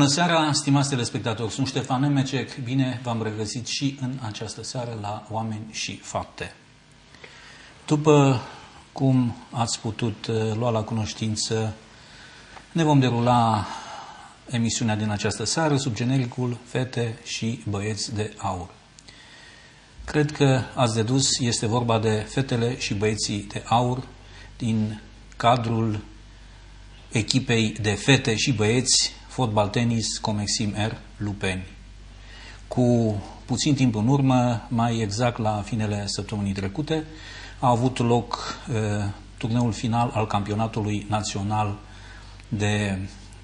Bună seara, stimați telespectatori, sunt Ștefan Nemecek, bine v-am regăsit și în această seară la Oameni și Fapte. După cum ați putut lua la cunoștință, ne vom derula emisiunea din această seară sub genericul Fete și băieți de aur. Cred că ați dedus, este vorba de fetele și băieții de aur din cadrul echipei de fete și băieți fotbal tenis Comexim R Lupeni. Cu puțin timp în urmă, mai exact la finele săptămânii trecute, a avut loc turneul final al campionatului național de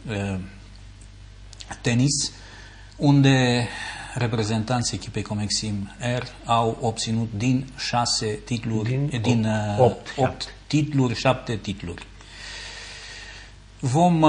tenis, unde reprezentanții echipei Comexim R au obținut din 6 titluri, din 8 titluri, 7 titluri. Vom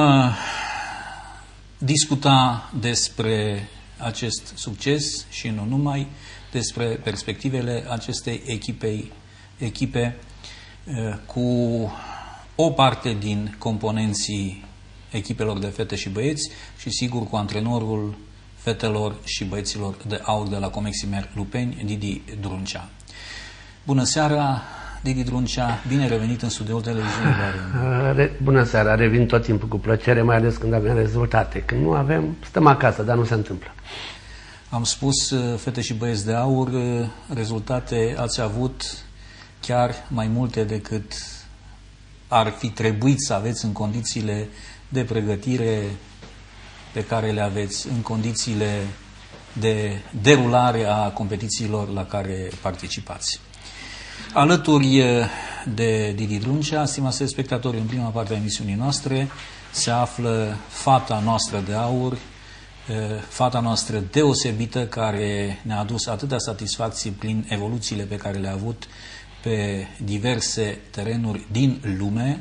discuta despre acest succes și nu numai, despre perspectivele acestei echipe cu o parte din componenții echipelor de fete și băieți și sigur cu antrenorul fetelor și băieților de aur de la Comexim R Lupeni, Didi Druncea. Bună seara, Didi Druncea, bine revenit în studioul televiziunii Barion. Bună seara, revin tot timpul cu plăcere, mai ales când avem rezultate. Când nu avem, stăm acasă, dar nu se întâmplă. Am spus, fete și băieți de aur, rezultate ați avut chiar mai multe decât ar fi trebuit să aveți în condițiile de pregătire pe care le aveți, în condițiile de derulare a competițiilor la care participați. Alături de Didi Druncea, stimați spectatori, în prima parte a emisiunii noastre se află fata noastră de aur, fata noastră deosebită, care ne-a adus atâtea satisfacții prin evoluțiile pe care le-a avut pe diverse terenuri din lume,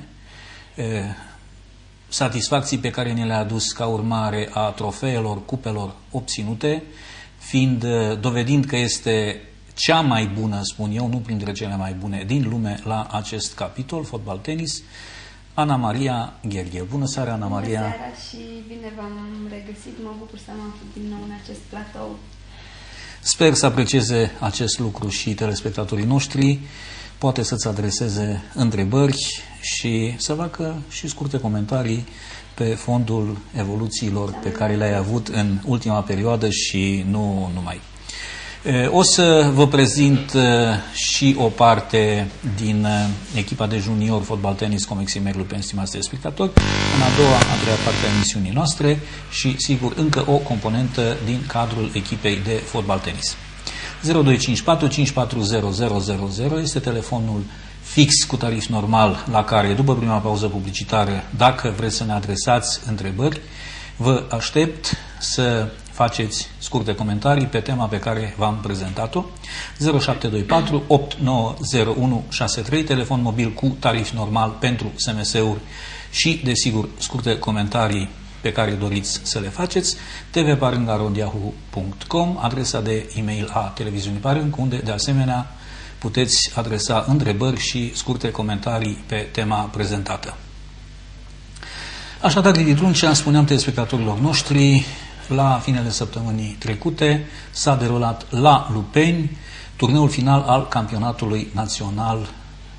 satisfacții pe care ne le-a adus ca urmare a trofeelor, cupelor obținute, dovedind că este cea mai bună, spun eu, nu printre cele mai bune din lume la acest capitol, fotbal tenis, Ana Maria Gherghe. Bună seara, Ana Maria! Bună seara și bine v-am regăsit, mă bucur să mă aflu din nou în acest platou. Sper să aprecieze acest lucru și telespectatorii noștri, poate să-ți adreseze întrebări și să facă și scurte comentarii pe fondul evoluțiilor pe care le-ai avut în ultima perioadă și nu numai. O să vă prezint și o parte din echipa de junior fotbal tenis Comexim R Lupeni, stimați telespectatori, în a treia parte a emisiunii noastre și, sigur, încă o componentă din cadrul echipei de fotbal tenis. 0254 540 000 este telefonul fix cu tarif normal la care, după prima pauză publicitară, dacă vreți să ne adresați întrebări, vă aștept să faceți scurte comentarii pe tema pe care v-am prezentat-o. 0724 890163, telefon mobil cu tarif normal pentru SMS-uri și, desigur, scurte comentarii pe care doriți să le faceți. tvparenga@yahoo.com, adresa de e-mail a televiziunii Parâng, unde, de asemenea, puteți adresa întrebări și scurte comentarii pe tema prezentată. Așadar, Didi Druncea, spuneam telespectatorilor noștri, la finele săptămânii trecute s-a derulat la Lupeni turneul final al campionatului național.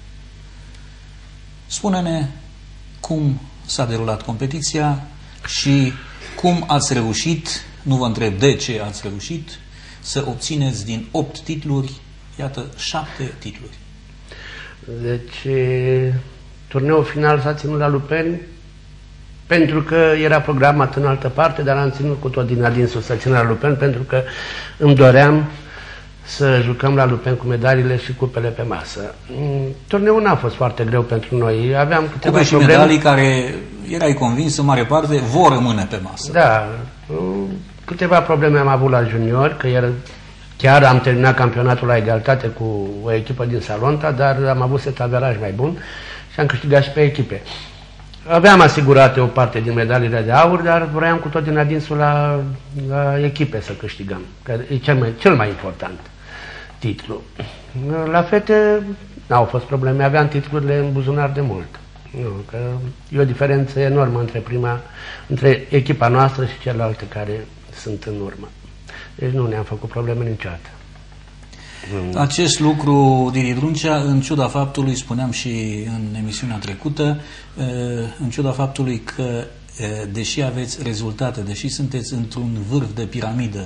Spune-ne cum s-a derulat competiția și cum ați reușit, nu vă întreb de ce ați reușit, să obțineți din 8 titluri, iată, 7 titluri. Deci, turneul final s-a ținut la Lupeni pentru că era programat în altă parte, dar am ținut cu tot din adinsul să țin la Lupeni, pentru că îmi doream să jucăm la Lupeni cu medaliile și cupele pe masă. Turneul n-a fost foarte greu pentru noi. Aveam câteva probleme. Și medalii care, erai convins, în mare parte, vor rămâne pe masă. Da. Câteva probleme am avut la junior, că chiar am terminat campionatul la egalitate cu o echipă din Salonta, dar am avut set averaj mai bun și am câștigat și pe echipe. Aveam asigurate o parte din medaliile de aur, dar vroiam cu tot din adinsul la echipe să câștigăm, că e cel mai important titlu. La fete n-au fost probleme, aveam titlurile în buzunar de mult. Nu, că e o diferență enormă între echipa noastră și celelalte care sunt în urmă. Deci nu ne-am făcut probleme niciodată. Acest lucru, Didi Druncea, în ciuda faptului, spuneam și în emisiunea trecută, în ciuda faptului că, deși aveți rezultate, deși sunteți într-un vârf de piramidă,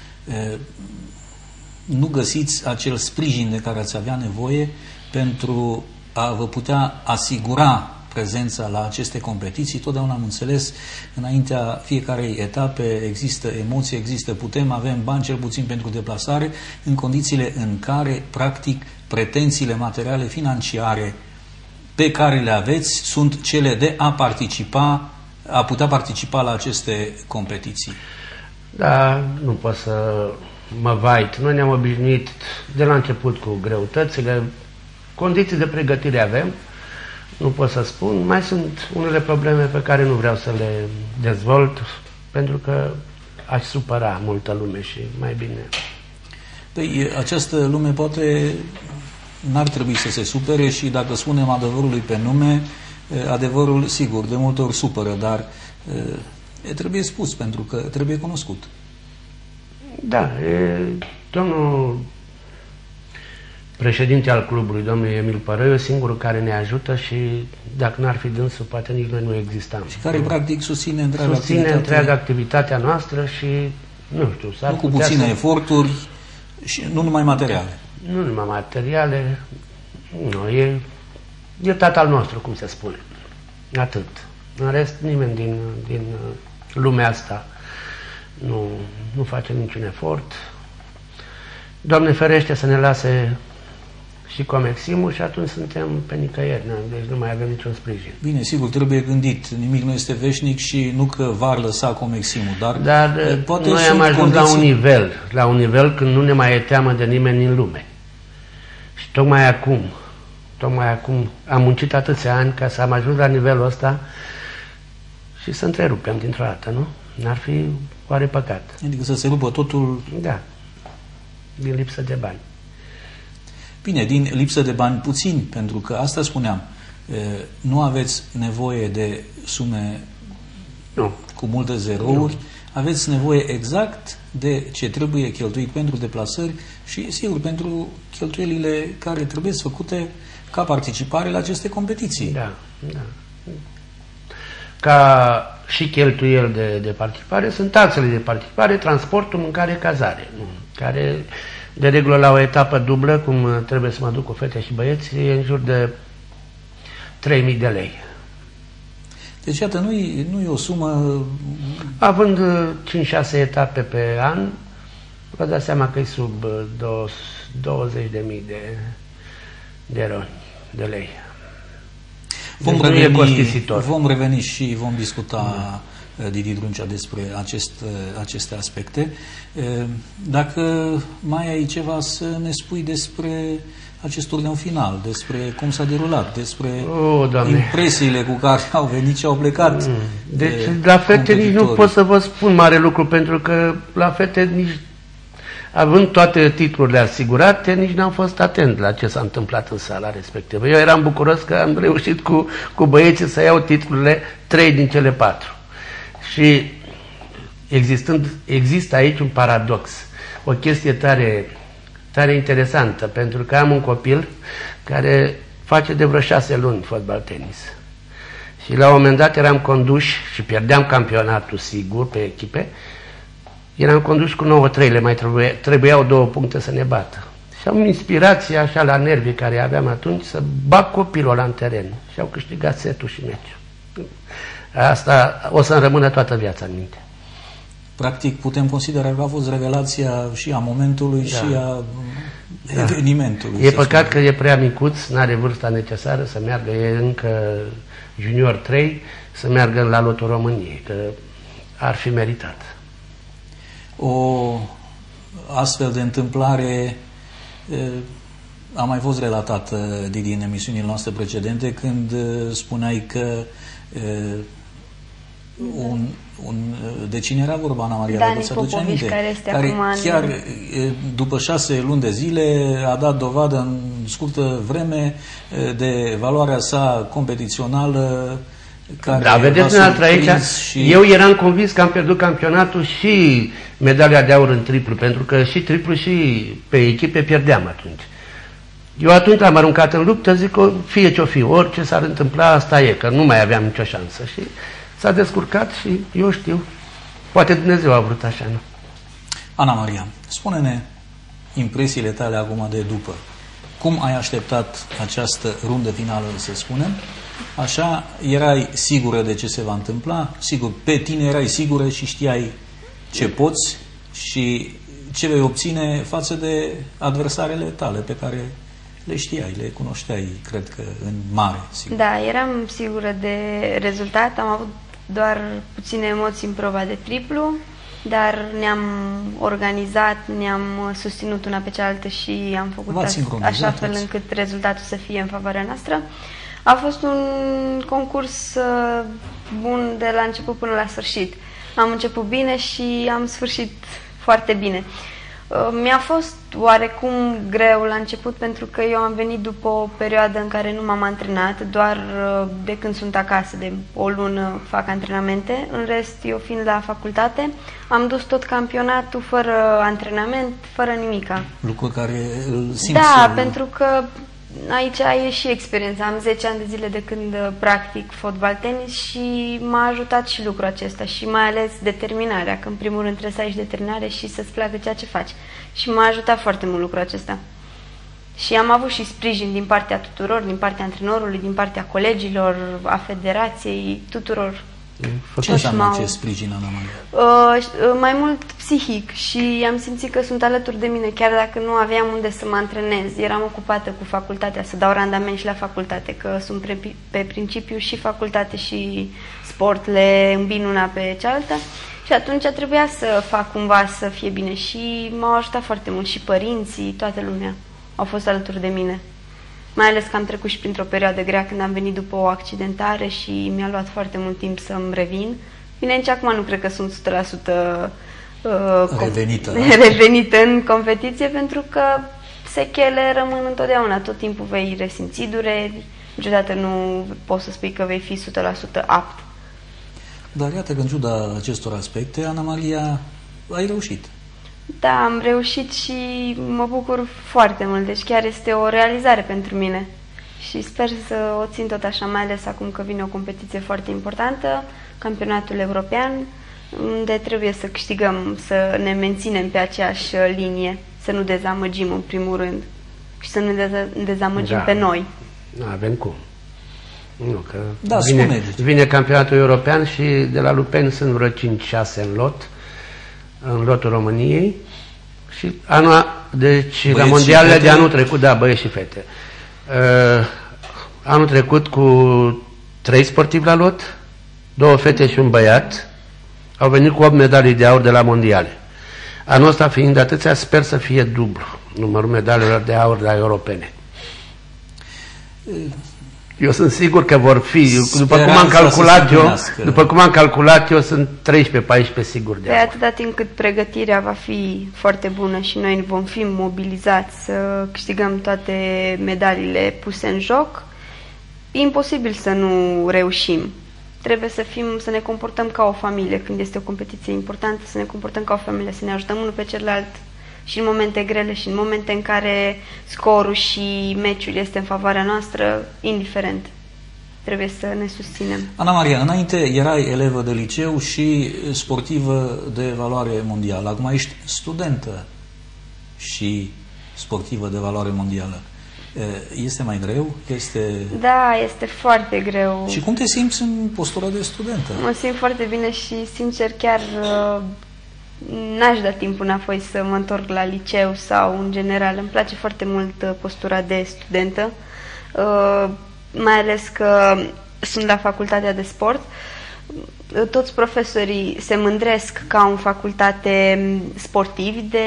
nu găsiți acel sprijin de care ați avea nevoie pentru a vă putea asigura prezența la aceste competiții. Totdeauna am înțeles, înaintea fiecarei etape există emoție, există avem bani cel puțin pentru deplasare, în condițiile în care, practic, pretențiile materiale financiare pe care le aveți sunt cele de a putea participa la aceste competiții. Da, nu pot să mă vait. Noi ne-am obișnuit de la început cu greutățile, condiții de pregătire avem, nu pot să spun. Mai sunt unele probleme pe care nu vreau să le dezvolt, pentru că aș supăra multă lume și mai bine. Păi, această lume poate n-ar trebui să se supere și dacă spunem adevărului pe nume, adevărul, sigur, de multe ori supără, dar trebuie spus, pentru că trebuie cunoscut. Da, domnul președinte al clubului, domnul Emil Părăiu, singurul care ne ajută și dacă n-ar fi dânsul, poate nici noi nu existam. Și care practic susține întreaga activitatea noastră și, nu știu, s-ar cu puține eforturi și nu numai materiale. Nu numai materiale, nu, e tatăl nostru, cum se spune. Atât. În rest, nimeni din lumea asta nu face niciun efort. Doamne ferește să ne lase și Comeximul și atunci suntem pe nicăieri, deci nu mai avem niciun sprijin. Bine, sigur, trebuie gândit, nimic nu este veșnic și nu că v-ar lăsa Comeximul, dar poate noi am ajuns la un nivel când nu ne mai e teamă de nimeni în lume. Și tocmai acum am muncit atâția ani ca să am ajuns la nivelul ăsta și să întrerupem dintr-o dată, nu? N-ar fi oare păcat. Adică să se rupă totul... Da, din lipsă de bani. Bine, din lipsă de bani puțini, pentru că asta spuneam, nu aveți nevoie de sume cu multe zerouri, aveți nevoie exact de ce trebuie cheltuit pentru deplasări și, sigur, pentru cheltuielile care trebuie făcute ca participare la aceste competiții. Da, da. Ca și cheltuieli de participare, sunt taxele de participare, transportul, mâncare, cazare, care de regulă la o etapă dublă, cum trebuie să mă duc cu fete și băieți, e în jur de 3.000 de lei. Deci, iată, nu e o sumă... Având 5-6 etape pe an, vă dați seama că e sub 20.000 de lei. Vom reveni și vom discuta, Didi Druncea, despre aceste aspecte. Dacă mai ai ceva să ne spui despre acest turneu final, despre cum s-a derulat, despre impresiile cu care au venit și au plecat. Deci la fete nici nu pot să vă spun mare lucru, pentru că la fete nici, având toate titlurile asigurate, nici n-am fost atent la ce s-a întâmplat în sala respectivă. Eu eram bucuros că am reușit cu băieții să iau titlurile 3 din cele 4. Și există aici un paradox, o chestie tare interesantă, pentru că am un copil care face de vreo 6 luni fotbal-tenis. Și la un moment dat eram conduși și pierdeam campionatul, sigur, pe echipe. Eram condus cu 9-3, le mai trebuiau 2 puncte să ne bată. Și am inspirația așa la nervii care aveam atunci să bag copilul ăla în teren. Și au câștigat setul și meciul. Asta o să-mi rămână toată viața în minte. Practic putem considera că a fost revelația și a momentului și a evenimentului. E păcat că e prea micuț, n-are vârsta necesară să meargă, e încă junior 3, să meargă la Lotul României, că ar fi meritat. O astfel de întâmplare a mai fost relatată, Didi, în emisiunile noastre precedente, când spuneai că De cine era vorba, Ana Maria? Dani Popovici, care este care acum chiar după 6 luni de zile a dat dovadă în scurtă vreme de valoarea sa competițională. Da, vedeți dumneavoastră aici, eu eram convins că am pierdut campionatul și medalia de aur în triplu, pentru că și triplu și pe echipe pierdeam atunci. Eu atunci am aruncat în luptă, zic că fie ce-o fi, orice s-ar întâmpla, asta e, că nu mai aveam nicio șansă. Și s-a descurcat și eu știu, poate Dumnezeu a vrut așa, nu? Ana Maria, spune-ne impresiile tale acum de după. Cum ai așteptat această rundă finală, să spunem? Așa, erai sigură de ce se va întâmpla? Sigur, pe tine erai sigură și știai ce poți și ce vei obține față de adversarele tale pe care le știai, le cunoșteai, cred că în mare, sigur. Da, eram sigură de rezultat, am avut doar puține emoții în proba de triplu, dar ne-am organizat, ne-am susținut una pe cealaltă și am făcut așa fel încât rezultatul să fie în favoarea noastră. A fost un concurs bun de la început până la sfârșit. Am început bine și am sfârșit foarte bine. Mi-a fost oarecum greu la început pentru că eu am venit după o perioadă în care nu m-am antrenat, doar de când sunt acasă, de o lună fac antrenamente. În rest, eu fiind la facultate, am dus tot campionatul fără antrenament, fără nimica. Lucru care îl simți. Da, pentru că aici e și experiența. Am 10 ani de zile de când practic fotbal-tenis și m-a ajutat și lucrul acesta și mai ales determinarea, că în primul rând trebuie să ai și determinare și să-ți placă ceea ce faci. Și m-a ajutat foarte mult lucrul acesta. Și am avut și sprijin din partea tuturor, din partea antrenorului, din partea colegilor, a federației, tuturor. Ce înseamnă acest sprijin, Ana Maria? Mai mult psihic și am simțit că sunt alături de mine, chiar dacă nu aveam unde să mă antrenez. Eram ocupată cu facultatea, să dau randament și la facultate, că sunt pe principiu și facultate și sport, le îmbin una pe cealaltă. Și atunci trebuia să fac cumva să fie bine și m-au ajutat foarte mult și părinții, toată lumea au fost alături de mine. Mai ales că am trecut și printr-o perioadă grea când am venit după o accidentare și mi-a luat foarte mult timp să-mi revin. Bine, nici acum nu cred că sunt 100% revenită în competiție, pentru că sechele rămân întotdeauna. Tot timpul vei resimți dureri, niciodată nu poți să spui că vei fi 100% apt. Dar iată că în ciuda acestor aspecte, Ana Maria, ai reușit. Da, am reușit și mă bucur foarte mult, deci chiar este o realizare pentru mine și sper să o țin tot așa, mai ales acum că vine o competiție foarte importantă, campionatul european, unde trebuie să câștigăm, să ne menținem pe aceeași linie, să nu dezamăgim în primul rând și să nu dezamăgim pe noi. Nu avem cum. Nu, că da, vine campionatul european și de la Lupeni sunt vreo 5-6 în lotul României și deci la mondialele de anul trecut, da, băieți și fete. Anul trecut cu 3 sportivi la lot, 2 fete și un băiat, au venit cu 8 medalii de aur de la mondiale. Anul ăsta fiind atâția, sper să fie dublu numărul medalelor de aur la europene. Eu sunt sigur că vor fi, după cum am calculat eu, sunt 13-14 sigur de aur. Pe atâta timp cât pregătirea va fi foarte bună și noi vom fi mobilizați să câștigăm toate medaliile puse în joc, e imposibil să nu reușim. Trebuie să ne comportăm ca o familie când este o competiție importantă, să ne comportăm ca o familie, să ne ajutăm unul pe celălalt și în momente grele și în momente în care scorul și meciul este în favoarea noastră, indiferent. Trebuie să ne susținem. Ana Maria, înainte erai elevă de liceu și sportivă de valoare mondială. Acum ești studentă și sportivă de valoare mondială. Este mai greu? Da, este foarte greu. Și cum te simți în postura de studentă? Mă simt foarte bine și, sincer, chiar n-aș da timpul înapoi să mă întorc la liceu sau în general. Îmi place foarte mult postura de studentă, mai ales că sunt la facultatea de sport. Toți profesorii se mândresc că au în facultate sportivi de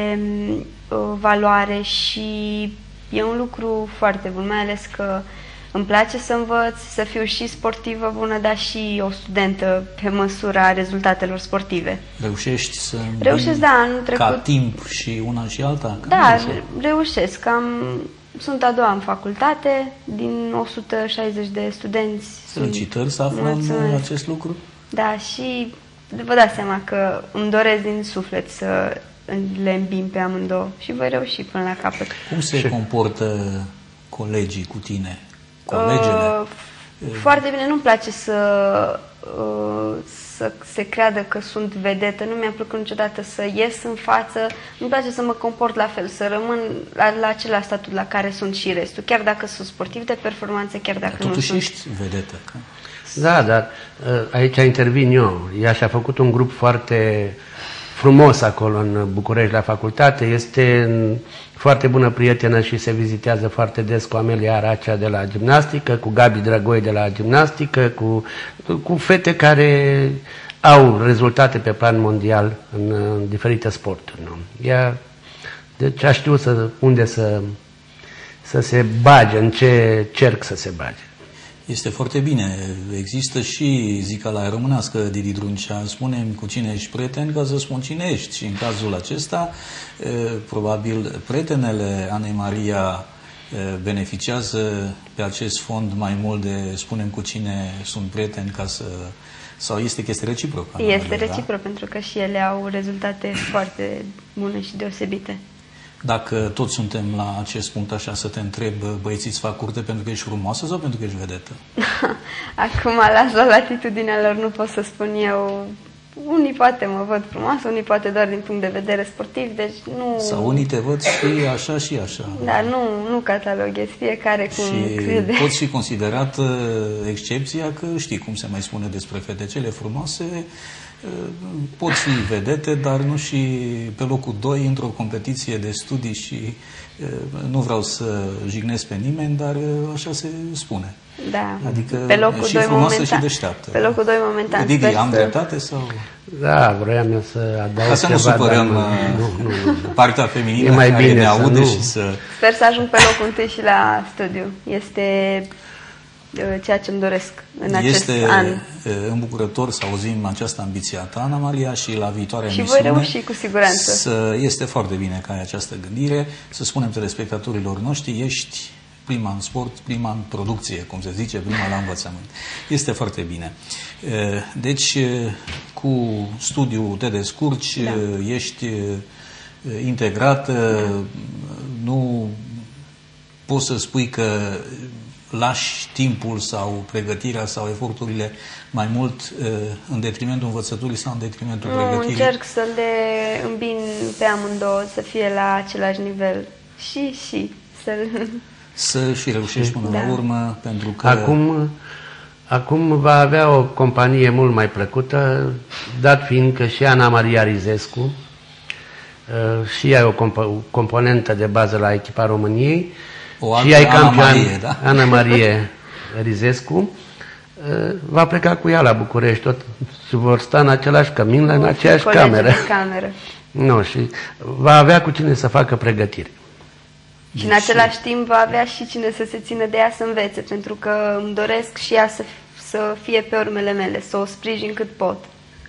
valoare și e un lucru foarte bun, mai ales că îmi place să învăț, să fiu și sportivă bună, dar și o studentă pe măsura rezultatelor sportive. Reușești să Reușesc, da, anul trecut. ca timp și una și alta? Da, reușesc. Sunt a doua în facultate, din 160 de studenți. Felicitări să aflăm acest lucru. Da, și vă dați seama că îmi doresc din suflet să le îmbin pe amândouă și voi reuși până la capăt. Cum se comportă colegii cu tine? Colegele? Foarte bine, nu-mi place să se creadă că sunt vedetă, nu mi-a plăcut niciodată să ies în față, nu-mi place să mă comport la fel, să rămân la același statut la care sunt și restul, chiar dacă sunt sportiv de performanță, chiar dacă nu sunt. Totuși ești vedetă. Da, dar aici intervin eu. Ea și-a făcut un grup foarte frumos acolo în București la facultate, este foarte bună prietenă și se vizitează foarte des cu Amelia Aracea de la gimnastică, cu Gabi Drăgoi de la gimnastică, cu fete care au rezultate pe plan mondial în diferite sporturi. Nu? Ea, deci a știut unde să se bage, în ce cerc să se bage. Este foarte bine. Există și zicala românească, Didi Druncea, spune-mi cu cine ești prieten ca să spun cine ești. Și în cazul acesta, probabil, prietenele Anei Maria beneficiază pe acest fond mai mult de spunem cu cine sunt prieteni ca să... Sau este chestie reciprocă? Este reciproc, pentru că și ele au rezultate foarte bune și deosebite. Dacă toți suntem la acest punct așa, să te întreb, băieții îți fac curte pentru că ești frumoasă sau pentru că ești vedetă? Acum las la latitudinea lor, nu pot să spun eu. Unii poate mă văd frumoasă, unii poate doar din punct de vedere sportiv, deci nu... Sau unii te văd și așa și așa. Da, nu cataloghez, fiecare cum crede. Și poți fi considerat excepția că știi cum se mai spune despre fete cele frumoase, pot fi vedete, dar nu și pe locul 2 într-o competiție de studii și nu vreau să jignesc pe nimeni, dar așa se spune. Da, adică pe locul și 2 frumoasă momentan, și deșteaptă. Pe locul 2 momentan. Didi, am dreptate sau... Da, vroiam eu să adaug ca să ceva, nu supărăm nu. partea feminină mai care bine ne aude nu. și să... Sper să ajung pe locul 1 și la studiu. Este ceea ce îmi doresc în acest an. Este îmbucurător să auzim această ambiție a ta, Ana Maria, și la viitoarea și emisiune. voi reuși cu siguranță. Este foarte bine că ai această gândire. Să spunem telespectatorilor noștri, ești prima în sport, prima în producție, cum se zice, prima la învățământ. Este foarte bine. Deci, cu studiul te descurci, ești integrat, nu poți să spui că lași timpul sau pregătirea sau eforturile mai mult în detrimentul învățăturii sau în detrimentul pregătirii? Încerc să le îmbin pe amândouă, să fie la același nivel și să și reușești până la urmă, pentru că... Acum va avea o companie mult mai plăcută, dat fiind că și Ana Maria Rizescu, și ea e o componentă de bază la echipa României, și ea e campion, Ana Maria Rizescu, va pleca cu ea la București, tot și vor sta în același cămin, în aceeași cameră. Nu, și va avea cu cine să facă pregătire. Și în același timp va avea și cine să se țină de ea să învețe, pentru că îmi doresc și ea să fie pe urmele mele, să o sprijin cât pot.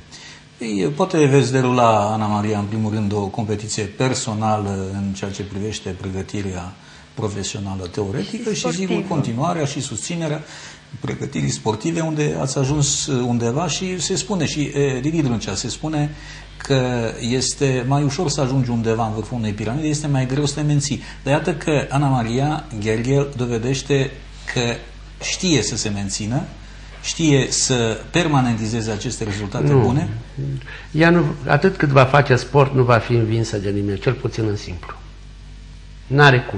Poate veți derula, Ana Maria, în primul rând, o competiție personală în ceea ce privește pregătirea profesională teoretică și sigur continuarea și susținerea pregătirii sportive, unde ați ajuns undeva și se spune și Didi Druncea, se spune că este mai ușor să ajungi undeva în vârful unei piramide, este mai greu să te menții. Dar iată că Ana Maria Gherghel dovedește că știe să se mențină, știe să permanentizeze aceste rezultate bune. Ea nu, atât cât va face sport, nu va fi învinsă de nimeni, cel puțin în simplu. N-are cum.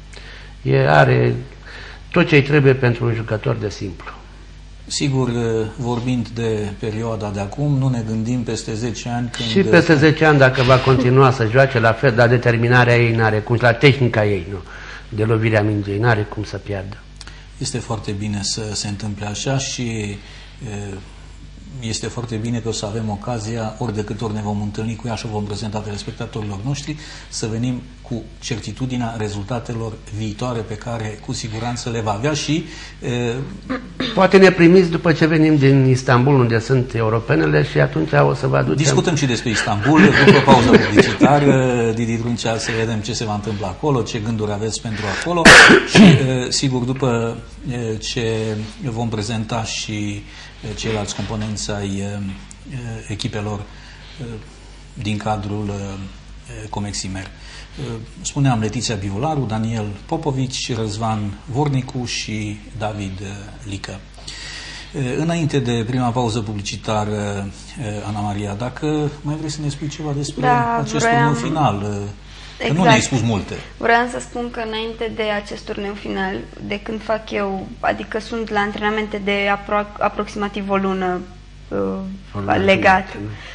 Are tot ce îi trebuie pentru un jucător de simplu. Sigur, vorbind de perioada de acum, nu ne gândim peste 10 ani când... Și peste 10 ani, dacă va continua să joace la fel, dar determinarea ei n-are cum, la tehnica ei, nu, de lovirea mingei, n-are cum să piardă. Este foarte bine să se întâmple așa și este foarte bine că o să avem ocazia, ori de câte ori ne vom întâlni cu ea și o vom prezenta telespectatorilor noștri, să venim cu certitudinea rezultatelor viitoare pe care cu siguranță le va avea și... Poate ne primiți după ce venim din Istanbul, unde sunt europenele, și atunci o să vă aducem... Discutăm și despre Istanbul, după pauza publicitară, Didi Druncea, să vedem ce se va întâmpla acolo, ce gânduri aveți pentru acolo și, sigur, după ce vom prezenta și ceilalți componenți ai echipelor din cadrul Comeximer. Spuneam Letiția Biularu, Daniel Popovici, Răzvan Vornicu și David Lică. Înainte de prima pauză publicitară, Ana Maria, dacă mai vrei să ne spui ceva despre acest turneu final, că nu ne-ai spus multe. Vreau să spun că înainte de acest turneu final, de când fac eu, adică sunt la antrenamente de aproximativ o lună legat,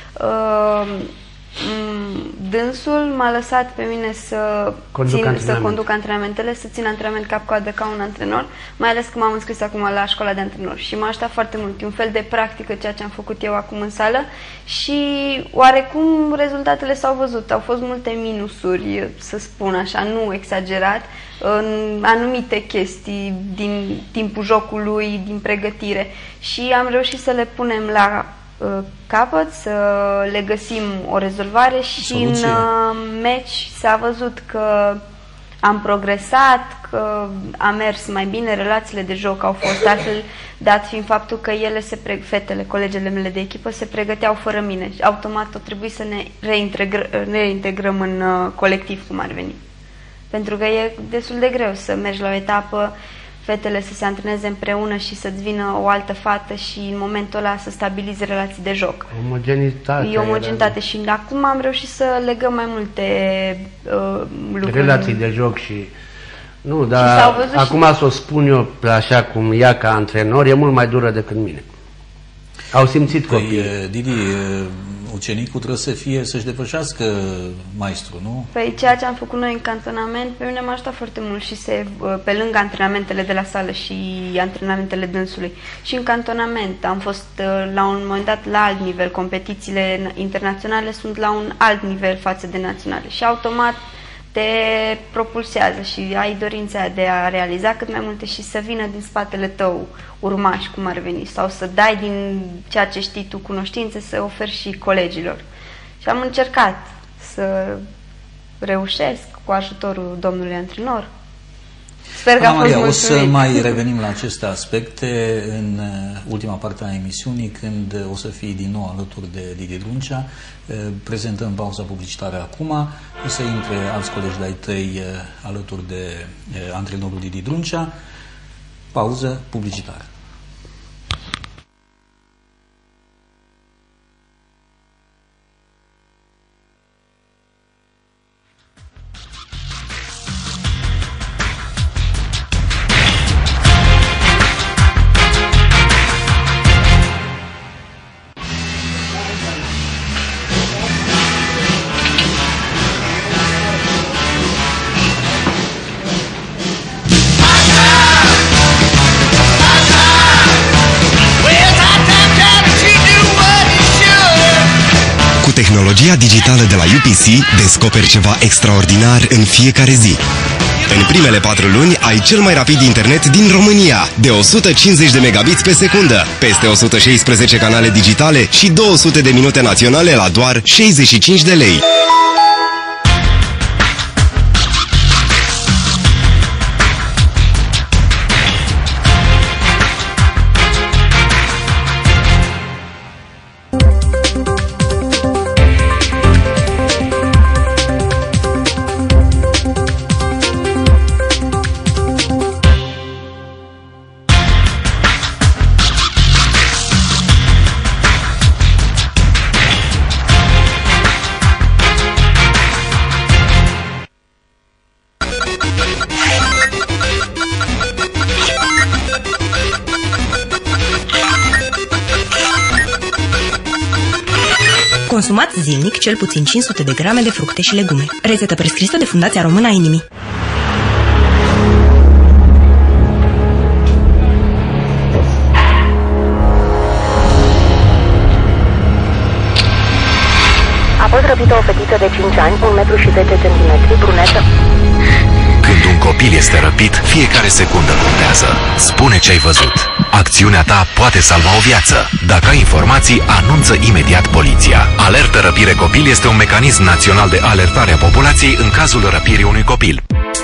dânsul m-a lăsat pe mine să conduc antrenamentele, să țin antrenament cap-coadă ca un antrenor, mai ales că m-am înscris acum la școala de antrenor și m-a ajutat foarte mult. E un fel de practică ceea ce am făcut eu acum în sală și oarecum rezultatele s-au văzut. Au fost multe minusuri, să spun așa, nu exagerat, în anumite chestii din timpul jocului, din pregătire, și am reușit să le punem la capăt, să le găsim o rezolvare și în meci s-a văzut că am progresat, că a mers mai bine, relațiile de joc au fost altfel, dat fiind faptul că ele fetele, colegele mele de echipă, se pregăteau fără mine și automat o trebuie să ne reintegrăm în colectiv, cum ar veni. Pentru că e destul de greu să mergi la o etapă, fetele să se antreneze împreună și să-ți vină o altă fată și în momentul ăla să stabilizi relații de joc. Omogenitate. E omogenitate și acum am reușit să legăm mai multe lucruri. Relații de joc și... Nu, dar acum să o spun eu așa cum ea ca antrenor, e mult mai dură decât mine. Au simțit copiii. Didi, ucenicul trebuie să-și depășească maestru, nu? Păi ceea ce am făcut noi în cantonament, pe mine m-a ajutat foarte mult și pe lângă antrenamentele de la sală și antrenamentele dânsului. Și în cantonament am fost la un moment dat la alt nivel, competițiile internaționale sunt la un alt nivel față de naționale și automat te propulsează și ai dorința de a realiza cât mai multe și să vină din spatele tău urmași, cum ar veni, sau să dai din ceea ce știi tu cunoștințe, să oferi și colegilor. Și am încercat să reușesc cu ajutorul domnului antrenor. Sper că a fost mulțumit. O să mai revenim la aceste aspecte în ultima parte a emisiunii, când o să fii din nou alături de Didi Druncea. Prezentăm pauza publicitară acum. O să intre alți colegi de-ai tăi alături de antrenorul Didi Druncea. Pauză publicitară. Tehnologia digitală de la UPC descoperi ceva extraordinar în fiecare zi. În primele 4 luni ai cel mai rapid internet din România, de 150 de megabits pe secundă, peste 116 canale digitale și 200 de minute naționale la doar 65 de lei. Consumați zilnic cel puțin 500 de grame de fructe și legume. Rețetă prescrisă de Fundația Română a Inimii. răpită o fetiță de 5 ani, 1,10 m, brunetă. Când un copil este răpit, fiecare secundă contează. Spune ce ai văzut. Acțiunea ta poate salva o viață. Dacă ai informații, anunță imediat poliția. Alertă Răpire Copil este un mecanism național de alertare a populației în cazul răpirii unui copil.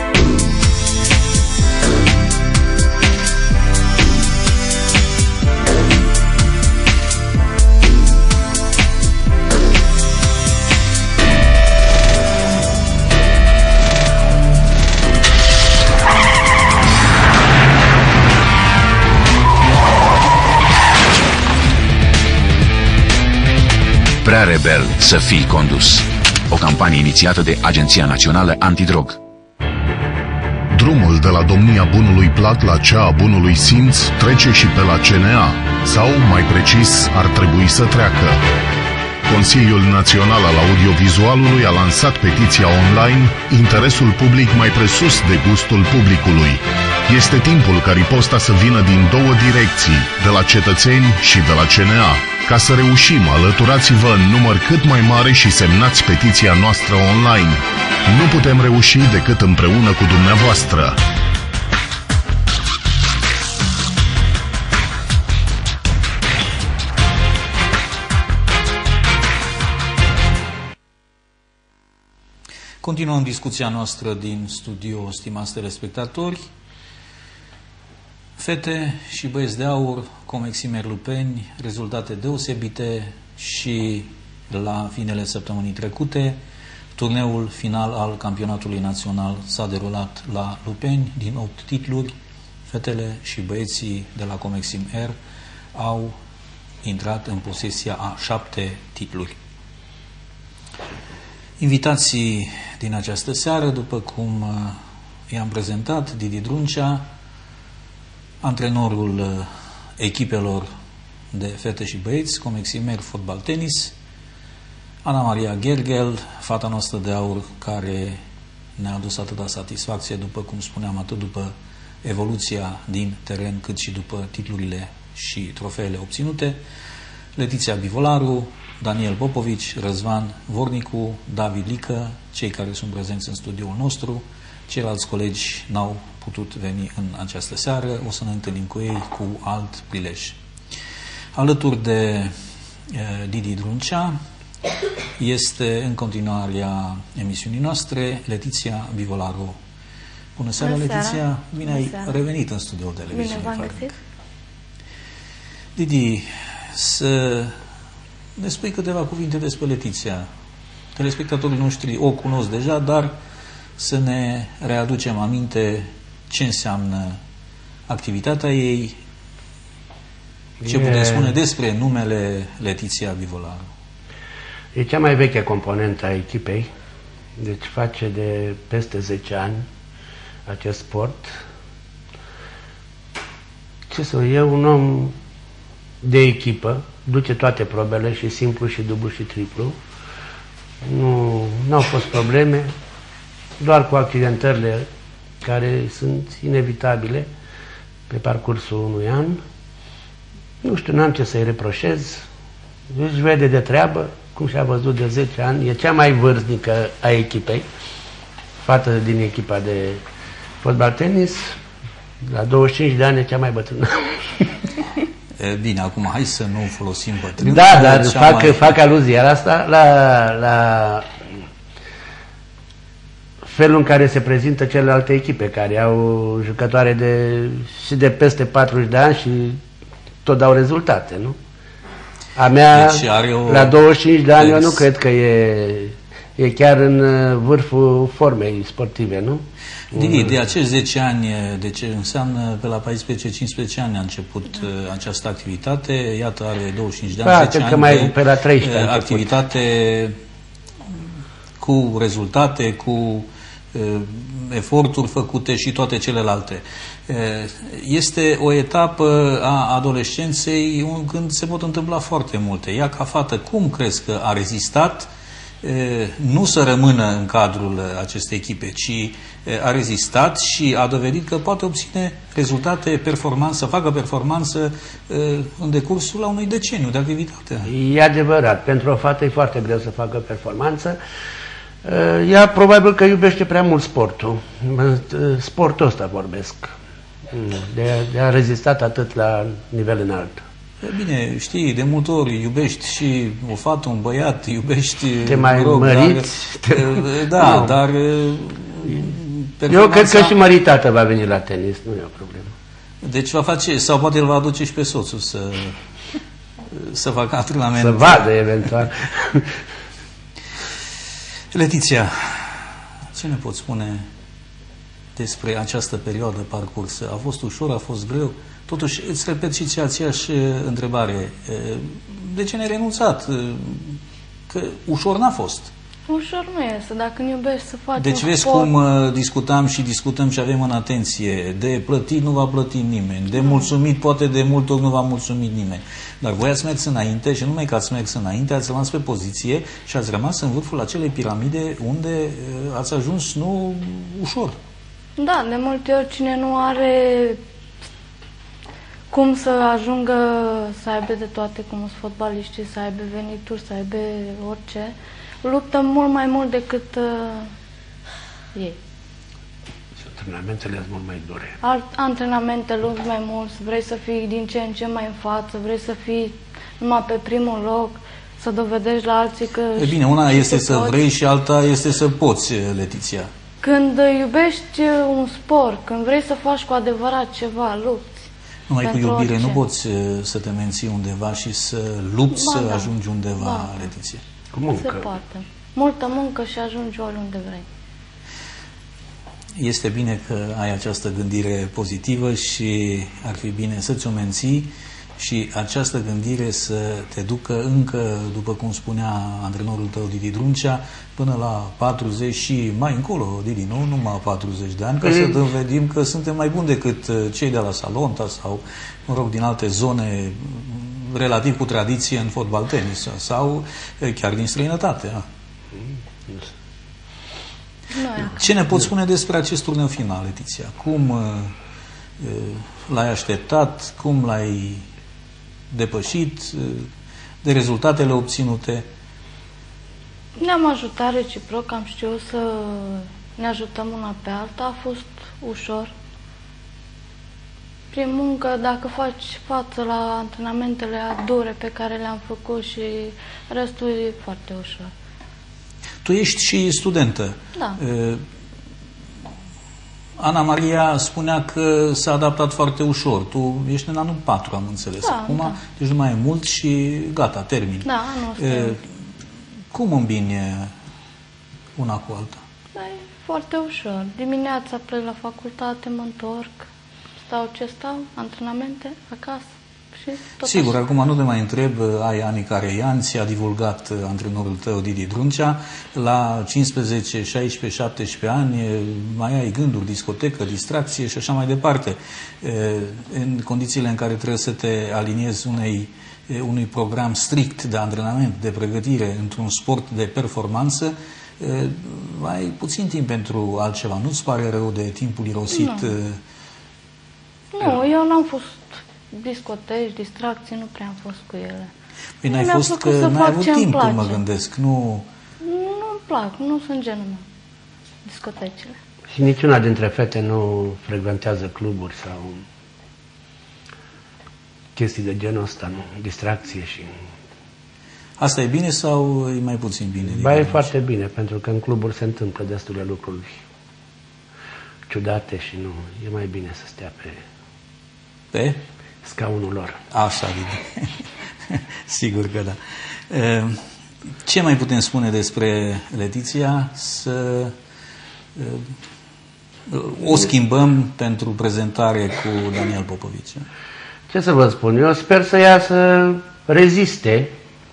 Prea rebel să fii condus. O campanie inițiată de Agenția Națională Antidrog. Drumul de la domnia bunului plac la cea a bunului simț trece și pe la CNA, sau, mai precis, ar trebui să treacă. Consiliul Național al Audiovizualului a lansat petiția online Interesul public mai presus de gustul publicului. Este timpul ca riposta să vină din două direcții, de la cetățeni și de la CNA. Ca să reușim, alăturați-vă în număr cât mai mare și semnați petiția noastră online. Nu putem reuși decât împreună cu dumneavoastră. Continuăm discuția noastră din studio, stimați telespectatori. Fete și băieți de aur, Comeximeri Lupeni, rezultate deosebite și la finele săptămânii trecute. Turneul final al campionatului național s-a derulat la Lupeni. Din 8 titluri, fetele și băieții de la Comexim R au intrat în posesia a 7 titluri. Invitații din această seară, după cum i-am prezentat, Didi Druncea, antrenorul echipelor de fete și băieți, Comeximeri Fotbal Tenis, Ana Maria Gergel, fata noastră de aur, care ne-a adus atâta satisfacție, după cum spuneam, atât după evoluția din teren, cât și după titlurile și trofeele obținute, Letiția Bivolaru, Daniel Popovici, Răzvan Vornicu, David Lică, cei care sunt prezenți în studioul nostru. Ceilalți colegi n-au putut veni în această seară, o să ne întâlnim cu ei cu alt prilej. Alături de Didi Druncea este în continuarea emisiunii noastre Letiția Bivolaru. Bună seara, Letiția! Bine ai revenit în studioul televiziunii. Bine v-am găsit! Didi, să ne spui câteva cuvinte despre Letiția. Telespectatorii noștri o cunosc deja, dar să ne readucem aminte ce înseamnă activitatea ei, ce putem spune despre numele Letiția Bivolaru. E cea mai veche componentă a echipei, deci face de peste 10 ani acest sport. Ce să e un om de echipă, duce toate probele, și simplu, și dublu, și triplu. Nu au fost probleme, doar cu accidentările care sunt inevitabile pe parcursul unui an. Nu știu, n-am ce să-i reproșez. Își vede de treabă, cum și-a văzut de 10 ani. E cea mai vârstnică a echipei, fată din echipa de fotbal tenis. La 25 de ani e cea mai bătrână. Bine, acum hai să nu folosim bătrână. Da, dar fac aluzia la asta, la felul în care se prezintă celelalte echipe, care au jucătoare și de peste 40 de ani și tot dau rezultate, nu? A mea, deci la 25 de ani, eu nu cred că e chiar în vârful formei sportive, nu? Didi, de acești 10 ani, deci înseamnă pe la 14-15 ani a început această activitate, iată are 25 de ani, 10 ani mai pe la 13 activitate cu rezultate, cu eforturi făcute și toate celelalte. Este o etapă a adolescenței când se pot întâmpla foarte multe. Ea, ca fată, cum crezi că a rezistat nu să rămână în cadrul acestei echipe, ci a rezistat și a dovedit că poate obține rezultate, performanță, să facă performanță în decursul la unui deceniu de activitate. E adevărat, pentru o fată e foarte greu să facă performanță. Ea probabil că iubește prea mult sportul. Sportul ăsta vorbesc. De a rezistat atât la nivel înalt. Bine, știi, de multe ori iubești și o fată, un băiat, iubești... Te mai măriți? Da, no. Dar... Eu cred că și măritată va veni la tenis, nu e o problemă. Deci va face, sau poate îl va aduce și pe soțul să facă antrenament. Să vadă, eventual. Letiția, ce ne poți spune despre această perioadă parcursă? A fost ușor, a fost greu? Totuși, îți repet și aceeași întrebare. De ce ne-ai renunțat? Că ușor n-a fost. Ușor nu este, dacă nu iubești să faci deci vezi sport. Cum discutam și discutăm și avem în atenție. De plătit nu va plăti nimeni. De mulțumit poate de multe ori nu va mulțumi nimeni. Dar voi ați mers înainte și numai că ați mers înainte, ați rămas pe poziție și ați rămas în vârful acelei piramide unde ați ajuns nu ușor. Da, de multe ori cine nu are cum să ajungă să aibă de toate, cum sunt fotbaliștii, să aibă venituri, să aibă orice, luptă mult mai mult decât ei. Și antrenamentele sunt mult mai dure. Antrenamente lupți mai mult, vrei să fii din ce în ce mai în față, vrei să fii numai pe primul loc, să dovedești la alții că... E bine, una este să vrei și alta este să poți, Letiția. Când iubești un sport, când vrei să faci cu adevărat ceva, lupți. Numai cu iubire nu poți să te menții undeva și să lupți să ajungi undeva, Letiția. Cu muncă. Se poate. Multă muncă și ajungi oriunde vrei. Este bine că ai această gândire pozitivă și ar fi bine să-ți o menții și această gândire să te ducă încă, după cum spunea antrenorul tău, Didi Druncea, până la 40 și mai încolo, Didi, nu numai 40 de ani, ca să dovedim că suntem mai buni decât cei de la Salonta sau, mă rog, din alte zone relativ cu tradiție în fotbal tenis sau chiar din străinătate. Ce ne poți spune despre acest turneu final, Letiția? Cum l-ai așteptat? Cum l-ai depășit? De rezultatele obținute? Ne-am ajutat reciproc, am știut să ne ajutăm una pe alta, a fost ușor. Prin muncă, dacă faci față la antrenamentele dure pe care le-am făcut și restul e foarte ușor. Tu ești și studentă. Da. Ana Maria spunea că s-a adaptat foarte ușor. Tu ești în anul 4, am înțeles. Da, acum, da. deci nu mai e mult și gata, termin. Da, anul cum îmbini una cu alta? Da, e foarte ușor. Dimineața plec la facultate, mă întorc, stau, antrenamente, acasă. Și tot sigur, așa. acum nu te mai întreb, ai anii care i-ani, ți-a divulgat antrenorul tău, Didi Druncea, la 15, 16, 17 ani mai ai gânduri, discotecă, distracție și așa mai departe. În condițiile în care trebuie să te aliniezi unui program strict de antrenament, de pregătire într-un sport de performanță, ai puțin timp pentru altceva. Nu-ți pare rău de timpul irosit? Nu, eu n-am fost discoteci, distracții, nu prea am fost cu ele. Păi n-ai fost că n-ai avut timp, mă gândesc. Nu-mi plac, nu sunt genul meu, discotecile. Și niciuna dintre fete nu frecventează cluburi sau chestii de genul ăsta, nu? Distracție și... Asta e bine sau e mai puțin bine? Ba, e foarte bine, pentru că în cluburi se întâmplă destule lucruri ciudate și nu, e mai bine să stea pe scaunul lor. Așa, bine. Sigur că da. Ce mai putem spune despre Letiția? Să o schimbăm pentru prezentare cu Daniel Popovici. Ce să vă spun? Eu sper să ea să reziste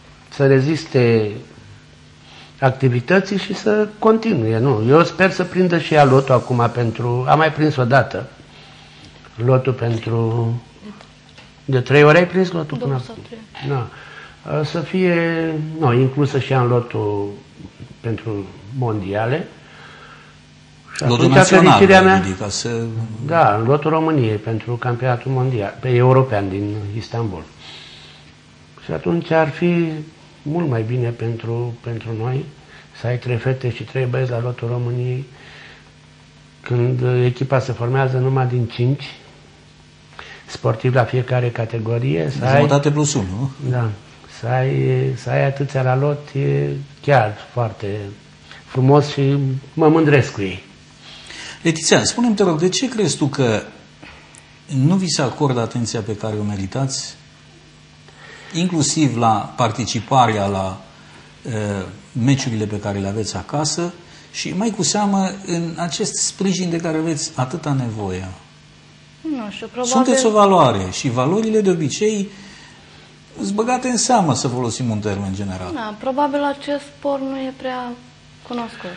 activității și să continue. Nu? Eu sper să prindă și ea lotul acum pentru... Am mai prins odată lotul pentru... De 3 ori ai prins lotul până acum? Da. Să fie inclusă și ea în lotul pentru mondiale. Și lotul atunci național, fericirea mea, adică da, în lotul României pentru campionatul mondial, pe european din Istanbul. Și atunci ar fi mult mai bine pentru noi să ai 3 fete și 3 băieți la lotul României, când echipa se formează numai din 5 sportivi la fiecare categorie. Jumătate plus 1, nu? Da. Să ai atâția la lot e chiar foarte frumos și mă mândresc cu ei. Letiția, spune-mi, te rog, de ce crezi tu că nu vi se acordă atenția pe care o meritați, inclusiv la participarea la meciurile pe care le aveți acasă și mai cu seamă în acest sprijin de care aveți atâta nevoie? Nu știu, probabil... Sunteți o valoare și valorile de obicei sunt băgate în seamă, să folosim un termen general. Da, probabil acest sport nu e prea cunoscut.